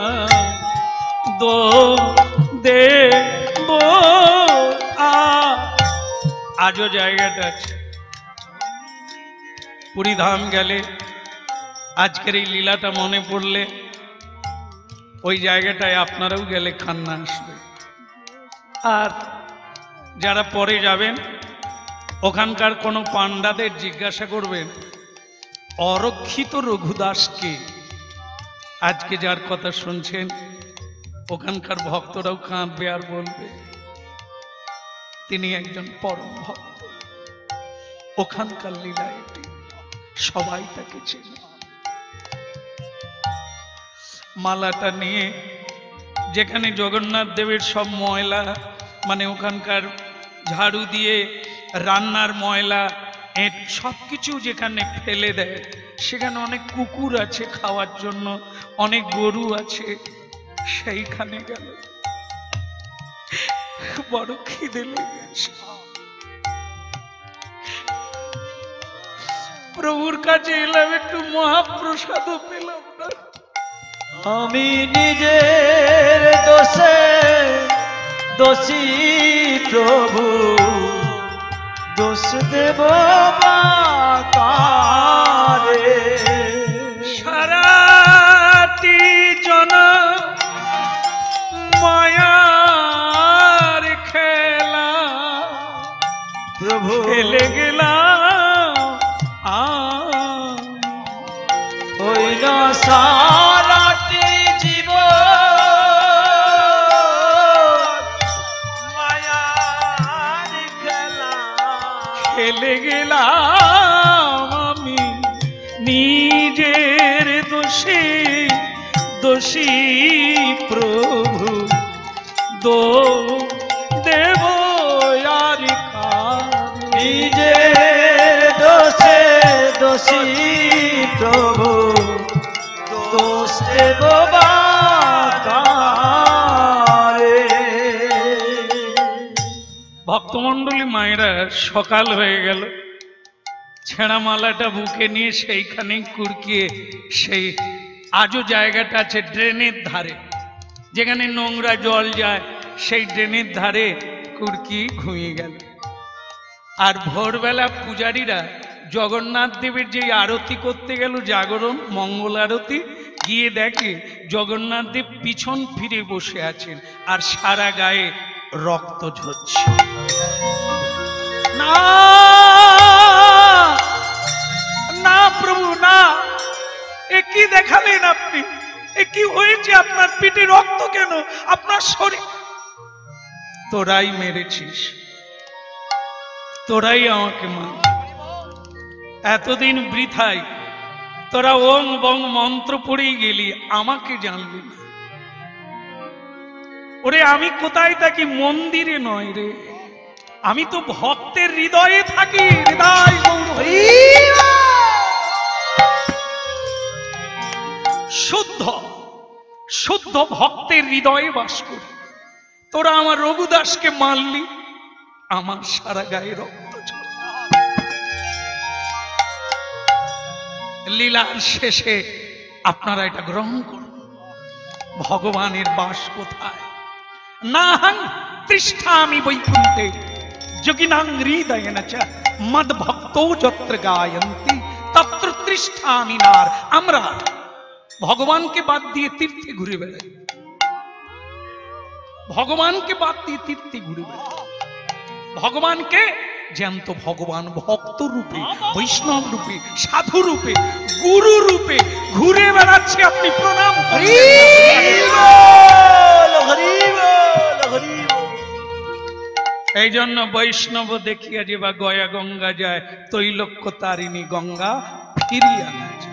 দো দেব আজও জায়গাটা আছে পুরীধাম গেলে আজকের এই লীলাটা মনে পড়লে ওই জায়গাটায় আপনারাও গেলে কান্না আসবে। আর যারা পরে যাবেন ওখানকার কোনো পান্ডাদের জিজ্ঞাসা করবেন অরক্ষিত রঘুদাসকে, আজকে যার কথা শুনছেন ওখানকার ভক্তরাও কাঁদবে আর বলবে তিনি একজন পরম ভক্ত, ওখানকার লীলা এটি, সবাই তাকে চেনে। মালাটা নিয়ে যেখানে জগন্নাথ দেবের সব ময়লা মানে ওখানকার ঝাড়ু দিয়ে রান্নার ময়লা এঁট সবকিছু যেখানে ফেলে দেয়, সেখানে অনেক কুকুর আছে খাওয়ার জন্য, অনেক গরু আছে, সেইখানে গেল বড় খিদে লেগেছে, প্রভুর কাছে এলাম একটু মহাপ্রসাদও পেলাম না। আমি নিজের দোষে দোষী প্রভু দোষ দেব বা কারে সারাটি জন মায়ার খেলা প্রভু ফেলে গেলাম ওই না সারাটি জীব মায়ার খেলা ফেলে গেলাম আমি নিজের দোষে দোষী প্রভু দো দেব আর নিজের দোষে দোষী প্রভু দোষ দেব বা কারে ভক্তমণ্ডলী মায়েরা সকাল হয়ে গেল, ছেঁড়া মালাটা বুকে নিয়ে সেইখানেই কুড়কিয়ে সেই আজও জায়গাটা আছে ড্রেনের ধারে, যেখানে নোংরা জল যায় সেই ড্রেনের ধারে কুড়কি ঘুমিয়ে গেল। আর ভোরবেলা পূজারীরা জগন্নাথ দেবের যে আরতি করতে গেল জাগরণ মঙ্গল আরতি, গিয়ে দেখে জগন্নাথ দেব পিছন ফিরে বসে আছেন আর সারা গায়ে রক্ত ঝরছে। না না প্রভু না, এ কি দেখালেন আপনি? এ কি হয়েছে? আপনার পিঠে রক্ত কেন? আপনার শরীর তোরাই মেরেছিস, তোরাই আমাকে মার, এতদিন বৃথাই তোরা ওং বং মন্ত্র পড়েই গেলি, আমাকে জানলি না। ওরে আমি কোথায় থাকি? মন্দিরে নয় রে, আমি তো ভক্তের হৃদয়ে থাকি। হৃদয় শুদ্ধ শুদ্ধ ভক্তের হৃদয়ে বাস করি। তোরা আমার রঘুদাসকে মারলি, আমার সারা গায়ে রক্ত ঝরল। লীলার শেষে আপনারা এটা গ্রহণ করুন, ভগবানের বাস কোথায়? নাহং তৃষ্ঠামি বৈকুণ্ঠে যোগিনাং হৃদয়েন চ মদ ভক্তো যত্র গায়ন্তি তত্র তৃষ্ঠামি নার। আমরা ভগবানকে বাদ দিয়ে তীর্থে ঘুরে বেড়াই, ভগবানকে বাদ দিয়ে তীর্থে ঘুরে বেড়াই। ভগবানকে জ্যান্ত ভগবান ভক্ত রূপে, বৈষ্ণব রূপে, সাধু রূপে, গুরু রূপে ঘুরে বেড়াচ্ছে। আপনি প্রণাম করেন। এই জন্য বৈষ্ণব দেখিয়া যে বা গয়া গঙ্গা যায়, তৈলক্য তারিণী গঙ্গা ফিরিয়া না যায়।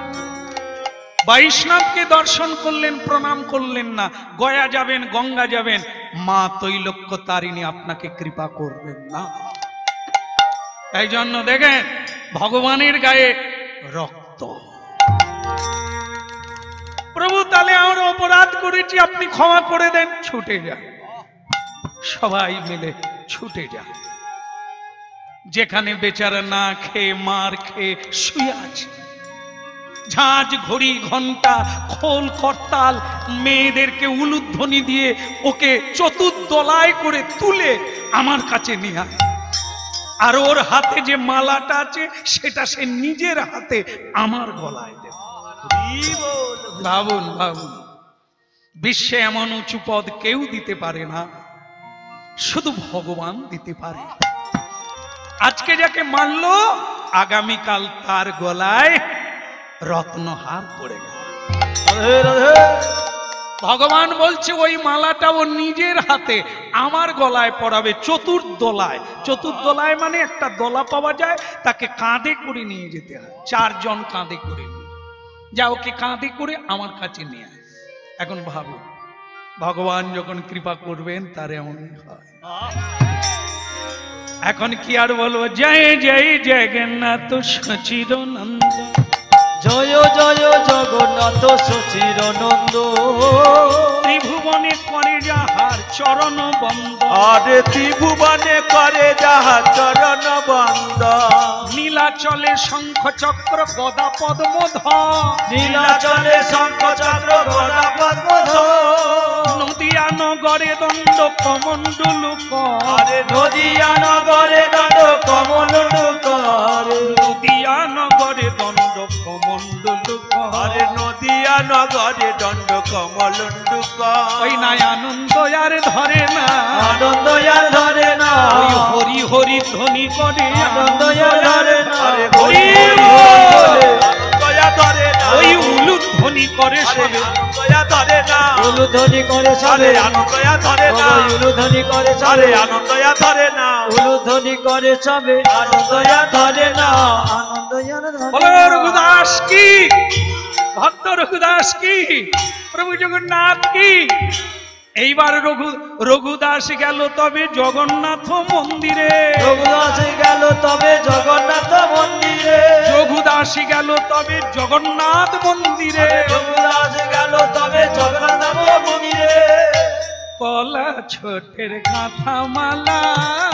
বৈষ্ণবকে দর্শন করলেন, প্রণাম করলেন না, গয়া যাবেন, গঙ্গা যাবেন, মা তৈলক্য তারিণী আপনাকে কৃপা করবেন না। এই জন্য দেখেন ভগবানের গায়ে রক্ত। প্রভু তাহলে বলে আর অপরাধ করেছি, আপনি ক্ষমা করে দেন। ছুটে যায়, সবাই মিলে ছুটে যায়। যেখানে বেচারা না খেয়ে মার খেয়ে শুয়ে আছে, ঝাঁঝ ঘড়ি ঘন্টা খোল করতাল মেয়েদেরকে উলুধ্বনি দিয়ে ওকে চতুর্দলায় করে তুলে আমার কাছে নিয়ে আয়। আর ওর হাতে যে মালাটা আছে সেটা সে নিজের হাতে আমার গলায় দেবে। ভাবুন ভাবুন, বিশ্বে এমন উঁচু পদ কেউ দিতে পারে না, শুধু ভগবান দিতে পারে। আজকে যাকে মারল, আগামীকাল তার গলায় রত্নহার পড়ে গেল। ভগবান বলছে ওই মালাটা ও নিজের হাতে আমার গলায় পরাবে, চতুর্দলায়। চতুর্দলায় মানে একটা দলা পাওয়া যায়, তাকে কাঁধে করে নিয়ে যেতে হয়, চারজন কাঁধে করে নিয়ে যা, ওকে কাঁধে করে আমার কাছে নিয়ে আয়। এখন ভাবুন, ভগবান যখন কৃপা করবেন তার এমনই হয়। এখন কি আর বলবো, জয় জয় জগন্নাথ সচিদানন্দ, জয় জয় জগন্নাথ সচির নন্দ, ত্রিভুবনে করে যাহার চরণ বন্দ, আরে ত্রিভুবনে করে যাহা চরণ বন্দ, নীলাচলে শঙ্খ চক্র গদা পদ্মধর, নীলাচলে শঙ্খ চক্র গদা পদ্মধর, নদিয়া নগরে দণ্ড কমণ্ডলু কর, আরে নদিয়া নগরে দণ্ড কমণ্ডলু কর, নদিয়া নগরে দণ্ড কমণ্ডলু কর, আরে নদিয়া নগরে দণ্ড কমলন্ডু ওই নাই আনন্দ আর ধরে না, আনন্দ আর ধরে না, ওই হরি হরি ধ্বনি করে আনন্দ আর ধরে না, আরে হরি বলে দয়া ধরে না, ওই উলুধ্বনি করে সবে, দয়া ধরে না, উলুধ্বনি করে আরে সবে, আনন্দয়া ধরে না, উলুধ্বনি করে আরে সবে, আনন্দয়া ধরে না, উলুধ্বনি করে সবে, আনন্দয়া ধরে না, আনন্দয়া বলো ধরে না। রঘুদাস কি, ভক্ত রঘুদাস কি, প্রভু জগন্নাথ কি। এইবার রঘু রঘুদাস গেল তবে জগন্নাথ মন্দিরে, রঘুদাস গেল তবে জগন্নাথ মন্দিরে, রঘুদাস গেল তবে জগন্নাথ মন্দিরে, রঘুদাস গেল তবে জগন্নাথ মন্দিরে, কলা ছোটের কাঁথা মালা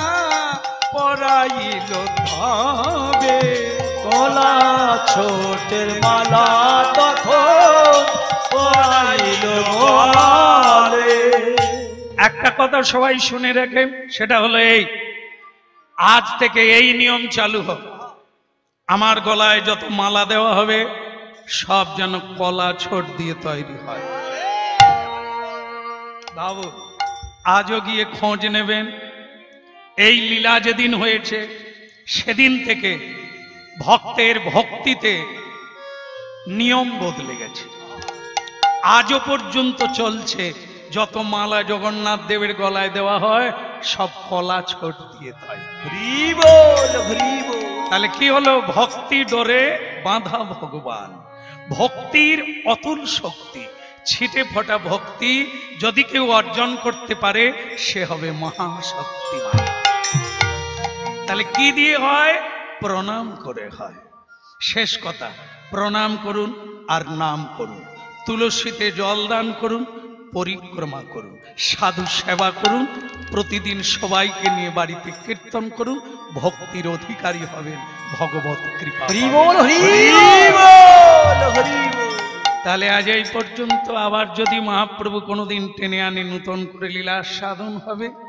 পরাইল তবে, কলা ছোটের মালা তখন পরাইল গলে। একটা কথা সবাই শুনে রাখেন, সেটা হলো এই, আজ থেকে এই নিয়ম চালু হবে, আমার গলায় যত মালা দেওয়া হবে সব যেন কলা ছোট দিয়ে তৈরি হয়। বাবু আজও গিয়ে খোঁজ নেবেন, এই লীলা যেদিন হয়েছে সেদিন থেকে ভক্তের ভক্তিতে নিয়ম বদলে গেছে। আজও পর্যন্ত চলছে, যত মালা জগন্নাথ দেবের গলায় দেওয়া হয় সব কলা ছোট দিয়ে তৈরি। হরি বল হরি বল। তাহলে কি হলো, ভক্তি ডোরে বাঁধা ভগবান, ভক্তির অতুল শক্তি, ছিটে ফোটা ভক্তি যদি কেউ অর্জন করতে পারে সে হবে মহাশক্তিমান। তাহলে কি দিয়ে হয়, প্রণাম করে হয়। শেষ কথা, প্রণাম করুন আর নাম করুন, তুলসীতে জল দান করুন, পরিক্রমা করুন, সাধু সেবা করুন, প্রতিদিন সবাইকে নিয়ে বাড়িতে কীর্তন করুন, ভক্তির অধিকারী হবেন, ভগবত কৃপা হরি পাবেন। বল হরি হরি বল হরি বল। তাহলে আজ এই পর্যন্ত, আবার যদি মহাপ্রভু কোনোদিন টেনে আনে নূতন করে লীলা সাধন হবে।